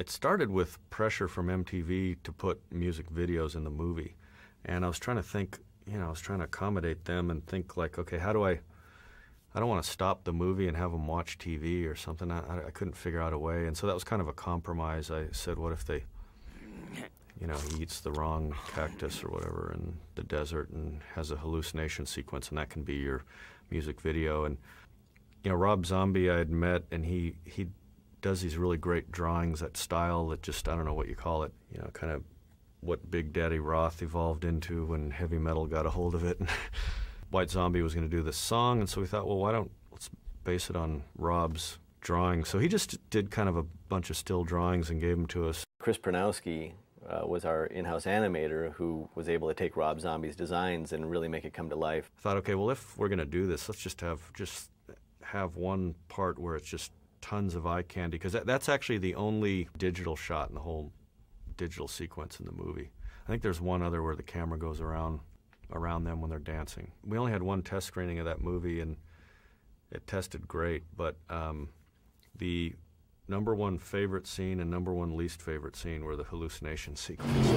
It started with pressure from MTV to put music videos in the movie. And I was trying to think, I was trying to accommodate them and think like, okay, how do I don't want to stop the movie and have them watch TV or something. I couldn't figure out a way. And so that was kind of a compromise. I said, what if they, he eats the wrong cactus or whatever in the desert and has a hallucination sequence, and that can be your music video. And, Rob Zombie I had met, and he does these really great drawings, that style that just, I don't know what you call it, kind of what Big Daddy Roth evolved into when heavy metal got a hold of it. White Zombie was going to do this song, and so we thought, well, let's base it on Rob's drawings. So he just did kind of a bunch of still drawings and gave them to us. Chris Pernowski was our in-house animator who was able to take Rob Zombie's designs and really make it come to life. I thought, okay, well, if we're going to do this, let's just have one part where it's just tons of eye candy, because that's actually the only digital shot in the whole digital sequence in the movie. I think there's one other where the camera goes around them when they're dancing. We only had one test screening of that movie, and it tested great, but the #1 favorite scene and #1 least favorite scene were the hallucination sequence.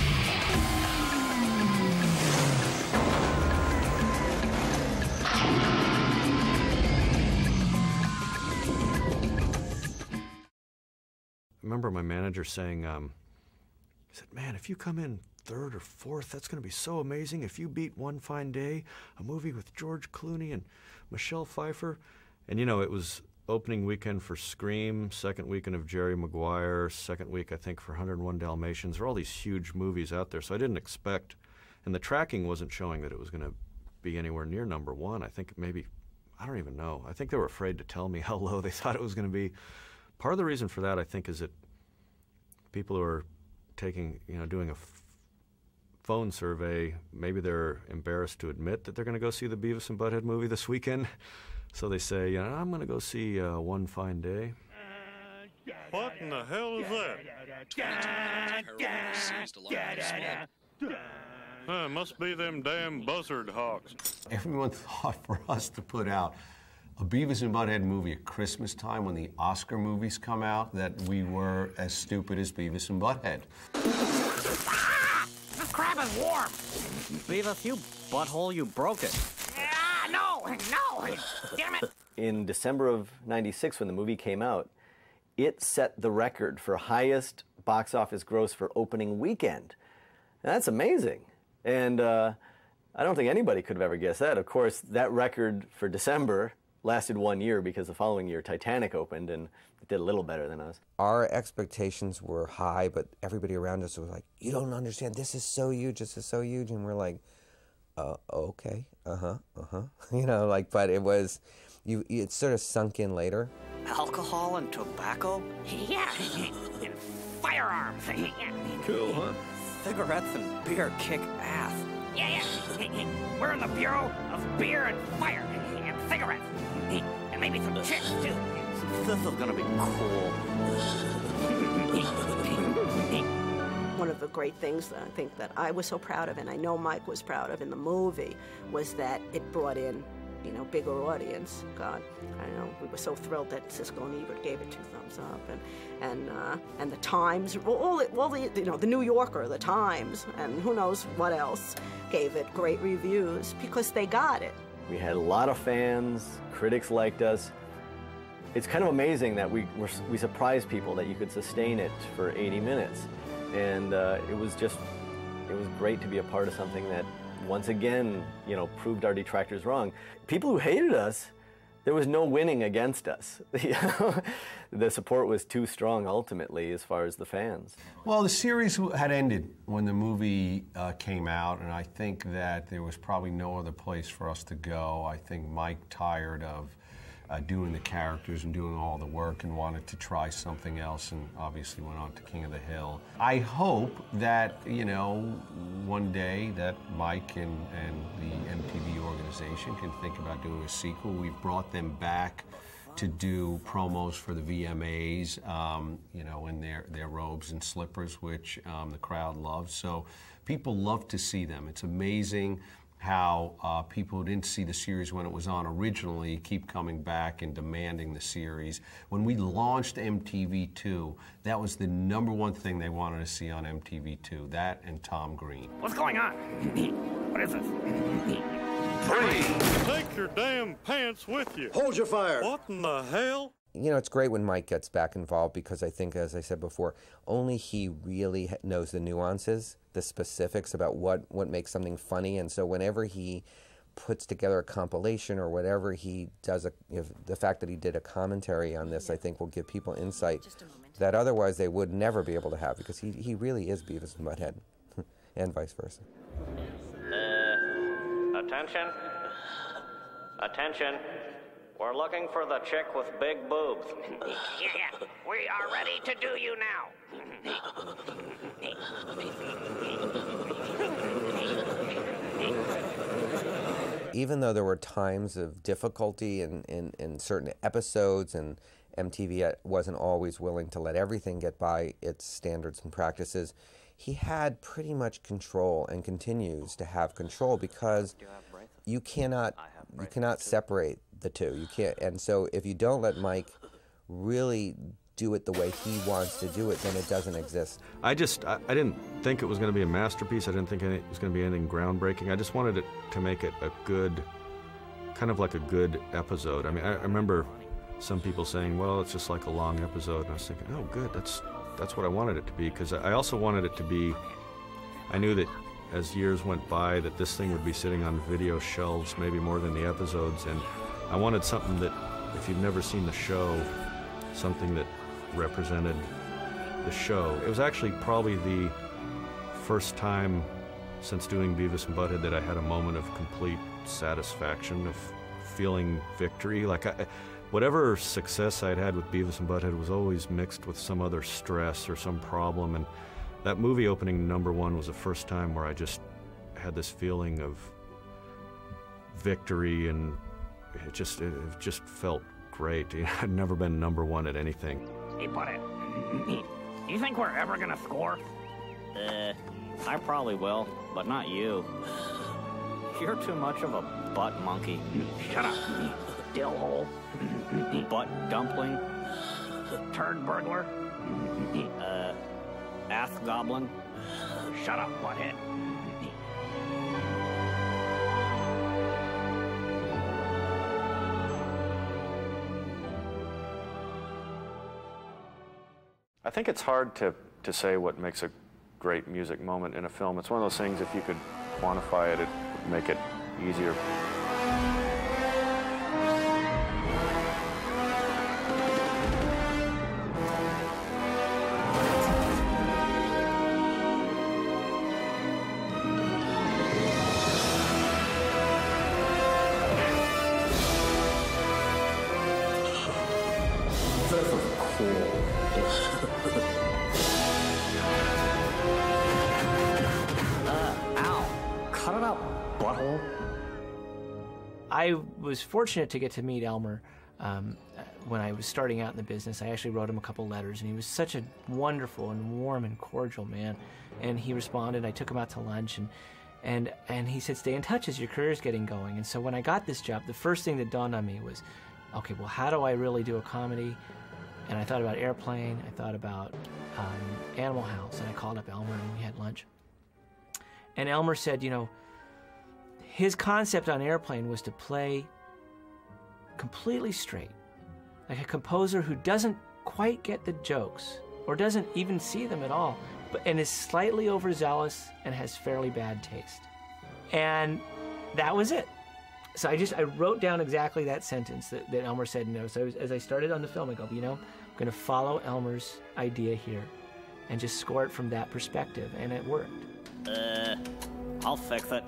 I remember my manager saying, he said, man, if you come in 3rd or 4th, that's going to be so amazing. If you beat One Fine Day, a movie with George Clooney and Michelle Pfeiffer. And, it was opening weekend for Scream, 2nd weekend of Jerry Maguire, 2nd week, I think, for 101 Dalmatians. There were all these huge movies out there, so I didn't expect, and the tracking wasn't showing that it was going to be anywhere near #1. I think maybe, I don't even know. I think they were afraid to tell me how low they thought it was going to be. Part of the reason for that, I think, is that people who are doing a phone survey, maybe they're embarrassed to admit that they're going to go see the Beavis and Butthead movie this weekend. So they say, I'm going to go see One Fine Day. What in the hell is that? Must be them damn buzzard hawks. Everyone thought for us to put out a Beavis and Butthead movie at Christmas time when the Oscar movies come out, that we were as stupid as Beavis and Butthead. The crab is warm. Beavis, you butthole, you broke it. No, damn it. In December of '96, when the movie came out, it set the record for highest box office gross for opening weekend. And that's amazing. And I don't think anybody could have ever guessed that. Of course, that record for December lasted 1 year because the following year Titanic opened and it did a little better than us. Our expectations were high, but everybody around us was like, you don't understand, this is so huge, this is so huge. And we're like, okay, but it was, it sort of sunk in later. Alcohol and tobacco? Yeah, and firearms. Cool, huh? Cigarettes and beer kick ass. Yeah. We're in the Bureau of Beer and Fire and Cigarettes. And maybe some chicks, too. This is gonna be cool. One of the great things that I think that I was so proud of, and I know Mike was proud of in the movie, was that it brought in, bigger audience. God, I know we were so thrilled that Siskel and Ebert gave it 2 thumbs up, and the Times, all the New Yorker, the Times, and who knows what else gave it great reviews because they got it. We had a lot of fans, critics liked us. It's kind of amazing that we surprised people that you could sustain it for 80 minutes. And it was great to be a part of something that, once again, proved our detractors wrong. People who hated us, there was no winning against us. The support was too strong, ultimately, as far as the fans. Well, the series had ended when the movie came out, and I think that there was probably no other place for us to go. I think Mike, tired of doing the characters and doing all the work, and wanted to try something else, and obviously went on to King of the Hill. I hope that, one day that Mike and the MTV organization can think about doing a sequel. We've brought them back to do promos for the VMAs, in their robes and slippers, which the crowd loves. So people love to see them. It's amazing how people who didn't see the series when it was on originally keep coming back and demanding the series. When we launched MTV2, that was the #1 thing they wanted to see on MTV2, that and Tom Green. What's going on? What is this? Take your damn pants with you. Hold your fire. What in the hell? You know, it's great when Mike gets back involved because I think, as I said before, only he really knows the nuances, the specifics about what makes something funny. And so whenever he puts together a compilation or whatever he does, the fact that he did a commentary on this, I think will give people insight that otherwise they would never be able to have, because he really is Beavis and Butthead, and vice versa. Attention. Attention. We're looking for the chick with big boobs. Yeah, we are ready to do you now. Even though there were times of difficulty in certain episodes, and MTV wasn't always willing to let everything get by its standards and practices, he had pretty much control and continues to have control, because you cannot separate the two. You can't, and so if you don't let Mike really do it the way he wants to do it, then it doesn't exist. I didn't think it was going to be a masterpiece. I didn't think it was going to be anything groundbreaking. I just wanted it to make it a good, kind of like a good episode. I mean, I remember some people saying, well, it's just like a long episode, and I was thinking, oh, good, that's what I wanted it to be, because I also wanted it to be, I knew that as years went by that this thing would be sitting on video shelves maybe more than the episodes, and I wanted something that, if you've never seen the show, something that represented the show. It was actually probably the first time since doing Beavis and Butthead that I had a moment of complete satisfaction, of feeling victory. Like, whatever success I'd had with Beavis and Butthead was always mixed with some other stress or some problem, and that movie opening #1 was the first time where I just had this feeling of victory, and it just felt great. I'd never been #1 at anything. Hey, Butthead, do you think we're ever gonna score? I probably will, but not you. You're too much of a butt monkey. Shut up, dill hole. Butt dumpling. Turd burglar. Ass goblin. Shut up, Butthead. I think it's hard to say what makes a great music moment in a film. It's one of those things, if you could quantify it, it would make it easier. I was fortunate to get to meet Elmer when I was starting out in the business. I actually wrote him a couple letters, and he was such a wonderful and warm and cordial man. And he responded. I took him out to lunch, and he said, "Stay in touch as your career's getting going." And so when I got this job, the first thing that dawned on me was, okay, well, how do I really do a comedy? And I thought about Airplane. I thought about Animal House, and I called up Elmer, and we had lunch. And Elmer said, you know, his concept on Airplane was to play completely straight, like a composer who doesn't quite get the jokes or doesn't even see them at all, and is slightly overzealous and has fairly bad taste. And that was it. So I wrote down exactly that sentence that Elmer said. No. So as I started on the film, I go, you know, I'm going to follow Elmer's idea here and just score it from that perspective, and it worked. I'll fix it.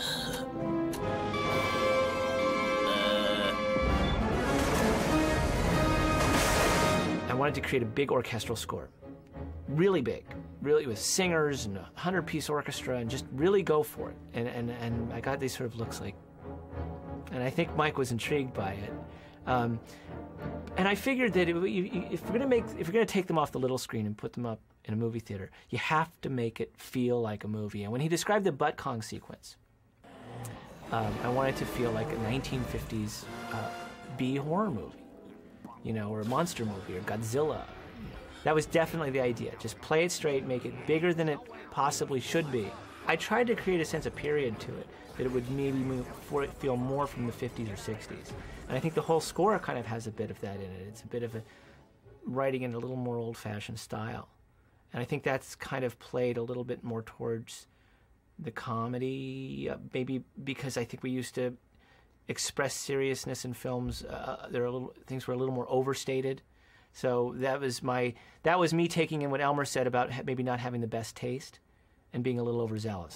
I wanted to create a big orchestral score, really big, really with singers and a 100-piece orchestra, and just really go for it. And I got these sort of looks like, and I think Mike was intrigued by it. And I figured that if you're gonna take them off the little screen and put them up in a movie theater, you have to make it feel like a movie. And when he described the butt Kong sequence, I wanted to feel like a 1950s B horror movie, you know, or a monster movie, or Godzilla. That was definitely the idea. Just play it straight, make it bigger than it possibly should be. I tried to create a sense of period to it, that it would maybe feel more from the 50s or 60s. And I think the whole score kind of has a bit of that in it. It's a bit of a writing in a little more old-fashioned style. And I think that's kind of played a little bit more towards the comedy, maybe because I think we used to express seriousness in films. Things were a little more overstated. So that was me taking in what Elmer said about maybe not having the best taste and being a little overzealous.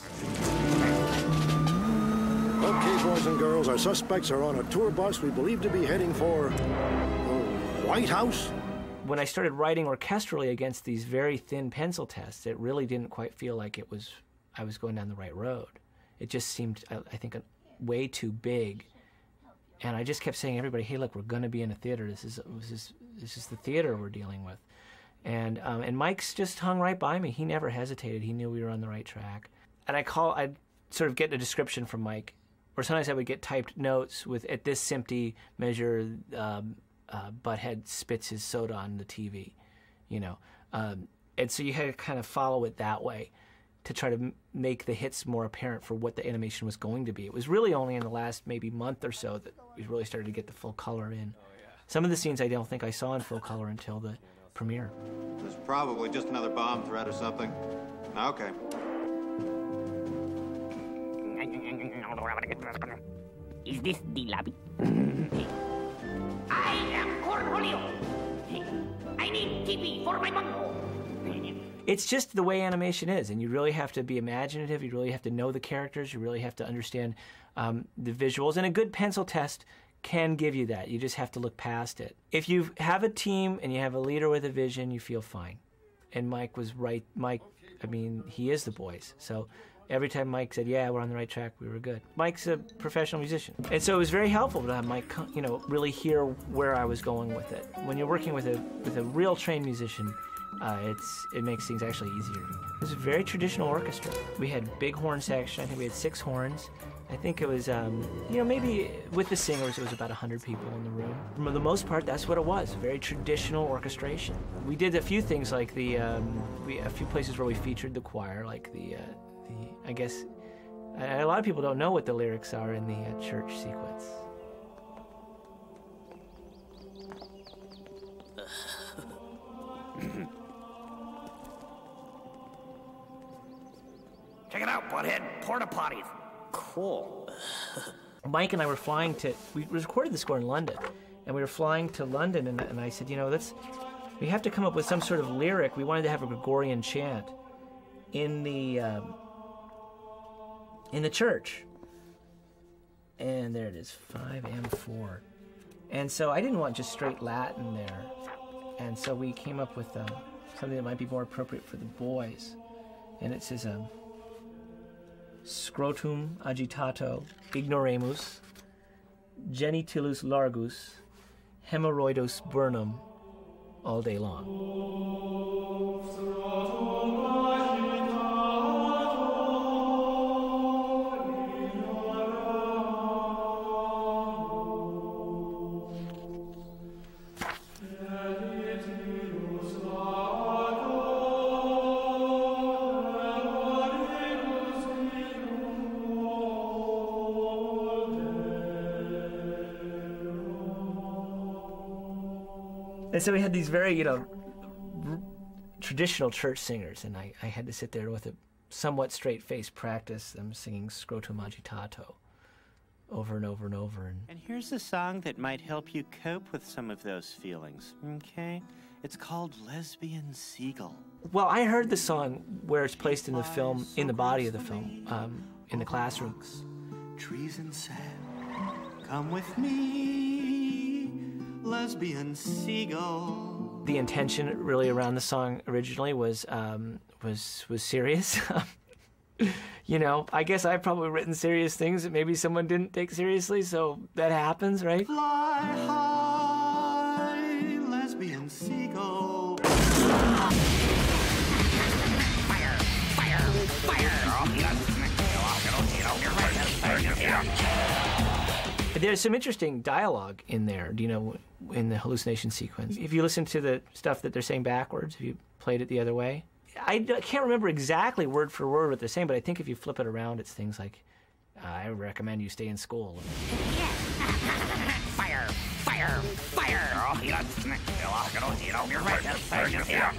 Okay, boys and girls, our suspects are on a tour bus we believe to be heading for the White House. When I started writing orchestrally against these very thin pencil tests, it really didn't quite feel like I was going down the right road. It just seemed, I think, way too big. And I just kept saying to everybody, hey, look, we're going to be in a theater. This is the theater we're dealing with. And Mike's just hung right by me. He never hesitated. He knew we were on the right track. And I'd sort of get a description from Mike, or sometimes I would get typed notes with, at this SMPTE measure, Butthead spits his soda on the TV, you know. And so you had to kind of follow it that way to try to make the hits more apparent for what the animation was going to be. It was really only in the last maybe month or so that we really started to get the full color in. Some of the scenes I don't think I saw in full color until the premiere. There's probably just another bomb threat or something. Okay. Is this the lobby? I am Cornholio. I need TV for my bungo. It's just the way animation is, and you really have to be imaginative, you really have to know the characters, you really have to understand the visuals, and a good pencil test can give you that. You just have to look past it. If you have a team and you have a leader with a vision, you feel fine. And Mike was right. Mike, I mean, he is the boys. So every time Mike said, yeah, we're on the right track, we were good. Mike's a professional musician. And so it was very helpful to have Mike, you know, really hear where I was going with it. When you're working with a real trained musician, it makes things actually easier. It was a very traditional orchestra. We had big horn section. I think we had 6 horns. I think it was, you know, maybe with the singers, it was about 100 people in the room. For the most part, that's what it was, very traditional orchestration. We did a few things like a few places where we featured the choir, like I guess, a lot of people don't know what the lyrics are in the church sequence. Check it out, butthead. Porta potties. Cool. Mike and I were we recorded the score in London, and we were flying to London, and I said, you know, we have to come up with some sort of lyric. We wanted to have a Gregorian chant in the church. And there it is, 5M4. And so I didn't want just straight Latin there. And so we came up with something that might be more appropriate for the boys. And it says, Scrotum agitato ignoremus, genitulus largus, hemorrhoidos burnum, all day long. And so we had these very, you know, traditional church singers, and I had to sit there with a somewhat straight-faced practice them singing Scrotum agitato over and over and over. And here's a song that might help you cope with some of those feelings, okay? It's called Lesbian Seagull. Well, I heard the song where it's placed in the film, in the body of the film, in the classroom. Trees and sand, come with me, lesbian seagull. The intention really around the song originally was serious. You know, I guess I've probably written serious things that maybe someone didn't take seriously, so that happens, right? Fly high, lesbian seagull. Fire! Fire! Fire! There's some interesting dialogue in there, do you know, in the hallucination sequence. If you listen to the stuff that they're saying backwards, if you played it the other way, I can't remember exactly word for word what they're saying, but I think if you flip it around, it's things like, I recommend you stay in school. Fire! Fire! Fire! Oh, you're right.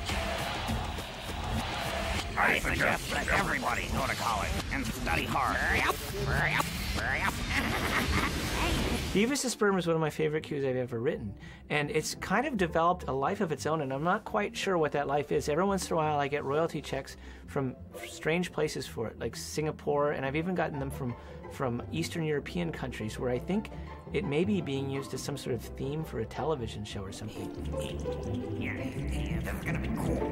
I suggest that everybody go to college and study hard. Beavis' Sperm is one of my favorite cues I've ever written, and it's kind of developed a life of its own, and I'm not quite sure what that life is. Every once in a while I get royalty checks from strange places for it, like Singapore, and I've even gotten them from Eastern European countries where I think it may be being used as some sort of theme for a television show or something. Yeah, this is gonna be cool.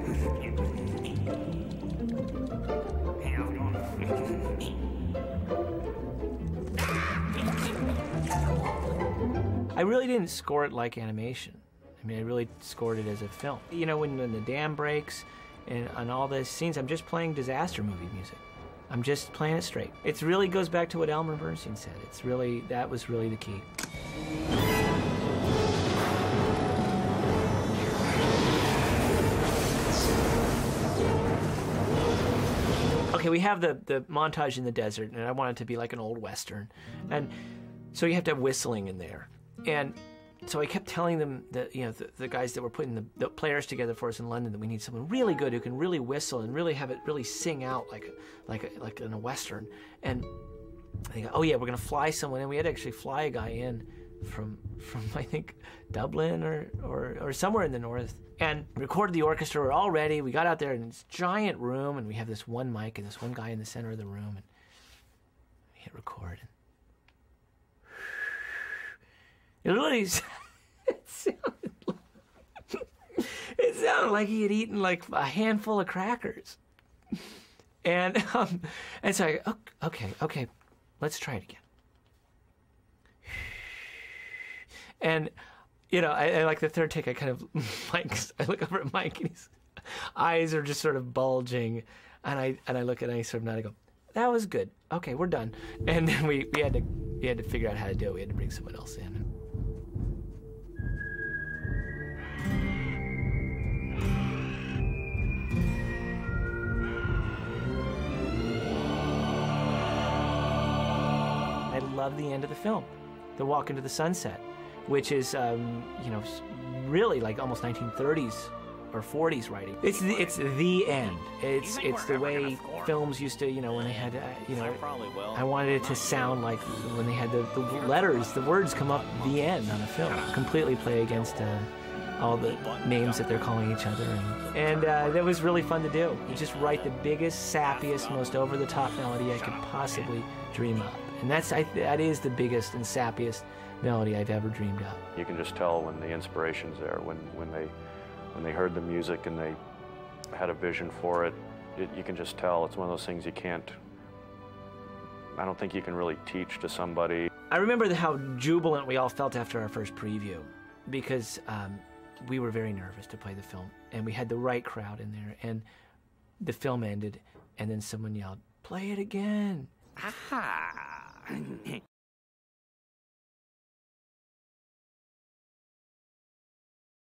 I really didn't score it like animation. I mean, I really scored it as a film. You know, when the dam breaks and on all these scenes, I'm just playing disaster movie music. I'm just playing it straight. It really goes back to what Elmer Bernstein said. It's really, that was really the key. Okay, we have the montage in the desert, and I want it to be like an old Western. And so you have to have whistling in there. And so I kept telling them that, you know, the guys that were putting the players together for us in London, that we need someone really good who can really whistle and really have it really sing out like in a Western. And they go, oh yeah, we're gonna fly someone in. We had to actually fly a guy in from I think Dublin or somewhere in the north, and recorded the orchestra. We're all ready. We got out there in this giant room, and we have this one mic and this one guy in the center of the room, and we hit record. It literally it sounded like he had eaten like a handful of crackers. And so I go, okay, let's try it again. And, you know, I like the third take, I kind of, I look over at Mike, and his eyes are just sort of bulging, and I look at him, and I sort of nod, I go, that was good. Okay, we're done. And then we had to figure out how to do it. We had to bring someone else in. I love the end of the film, the walk into the sunset, which is, you know, really like almost 1930s or 40s writing. It's the end. It's the way films used to, you know, when they had, you know, I wanted it to sound like when they had the letters, the words come up the end on a film, completely play against all the names that they're calling each other. And that was really fun to do. You just write the biggest, sappiest, most over-the-top melody I could possibly dream up. And that is the biggest and sappiest melody I've ever dreamed up. You can just tell when the inspiration's there, when they heard the music and they had a vision for it, you can just tell. It's one of those things I don't think you can really teach to somebody. I remember how jubilant we all felt after our first preview, because we were very nervous to play the film, and we had the right crowd in there, and the film ended, and then someone yelled, "Play it again." Aha!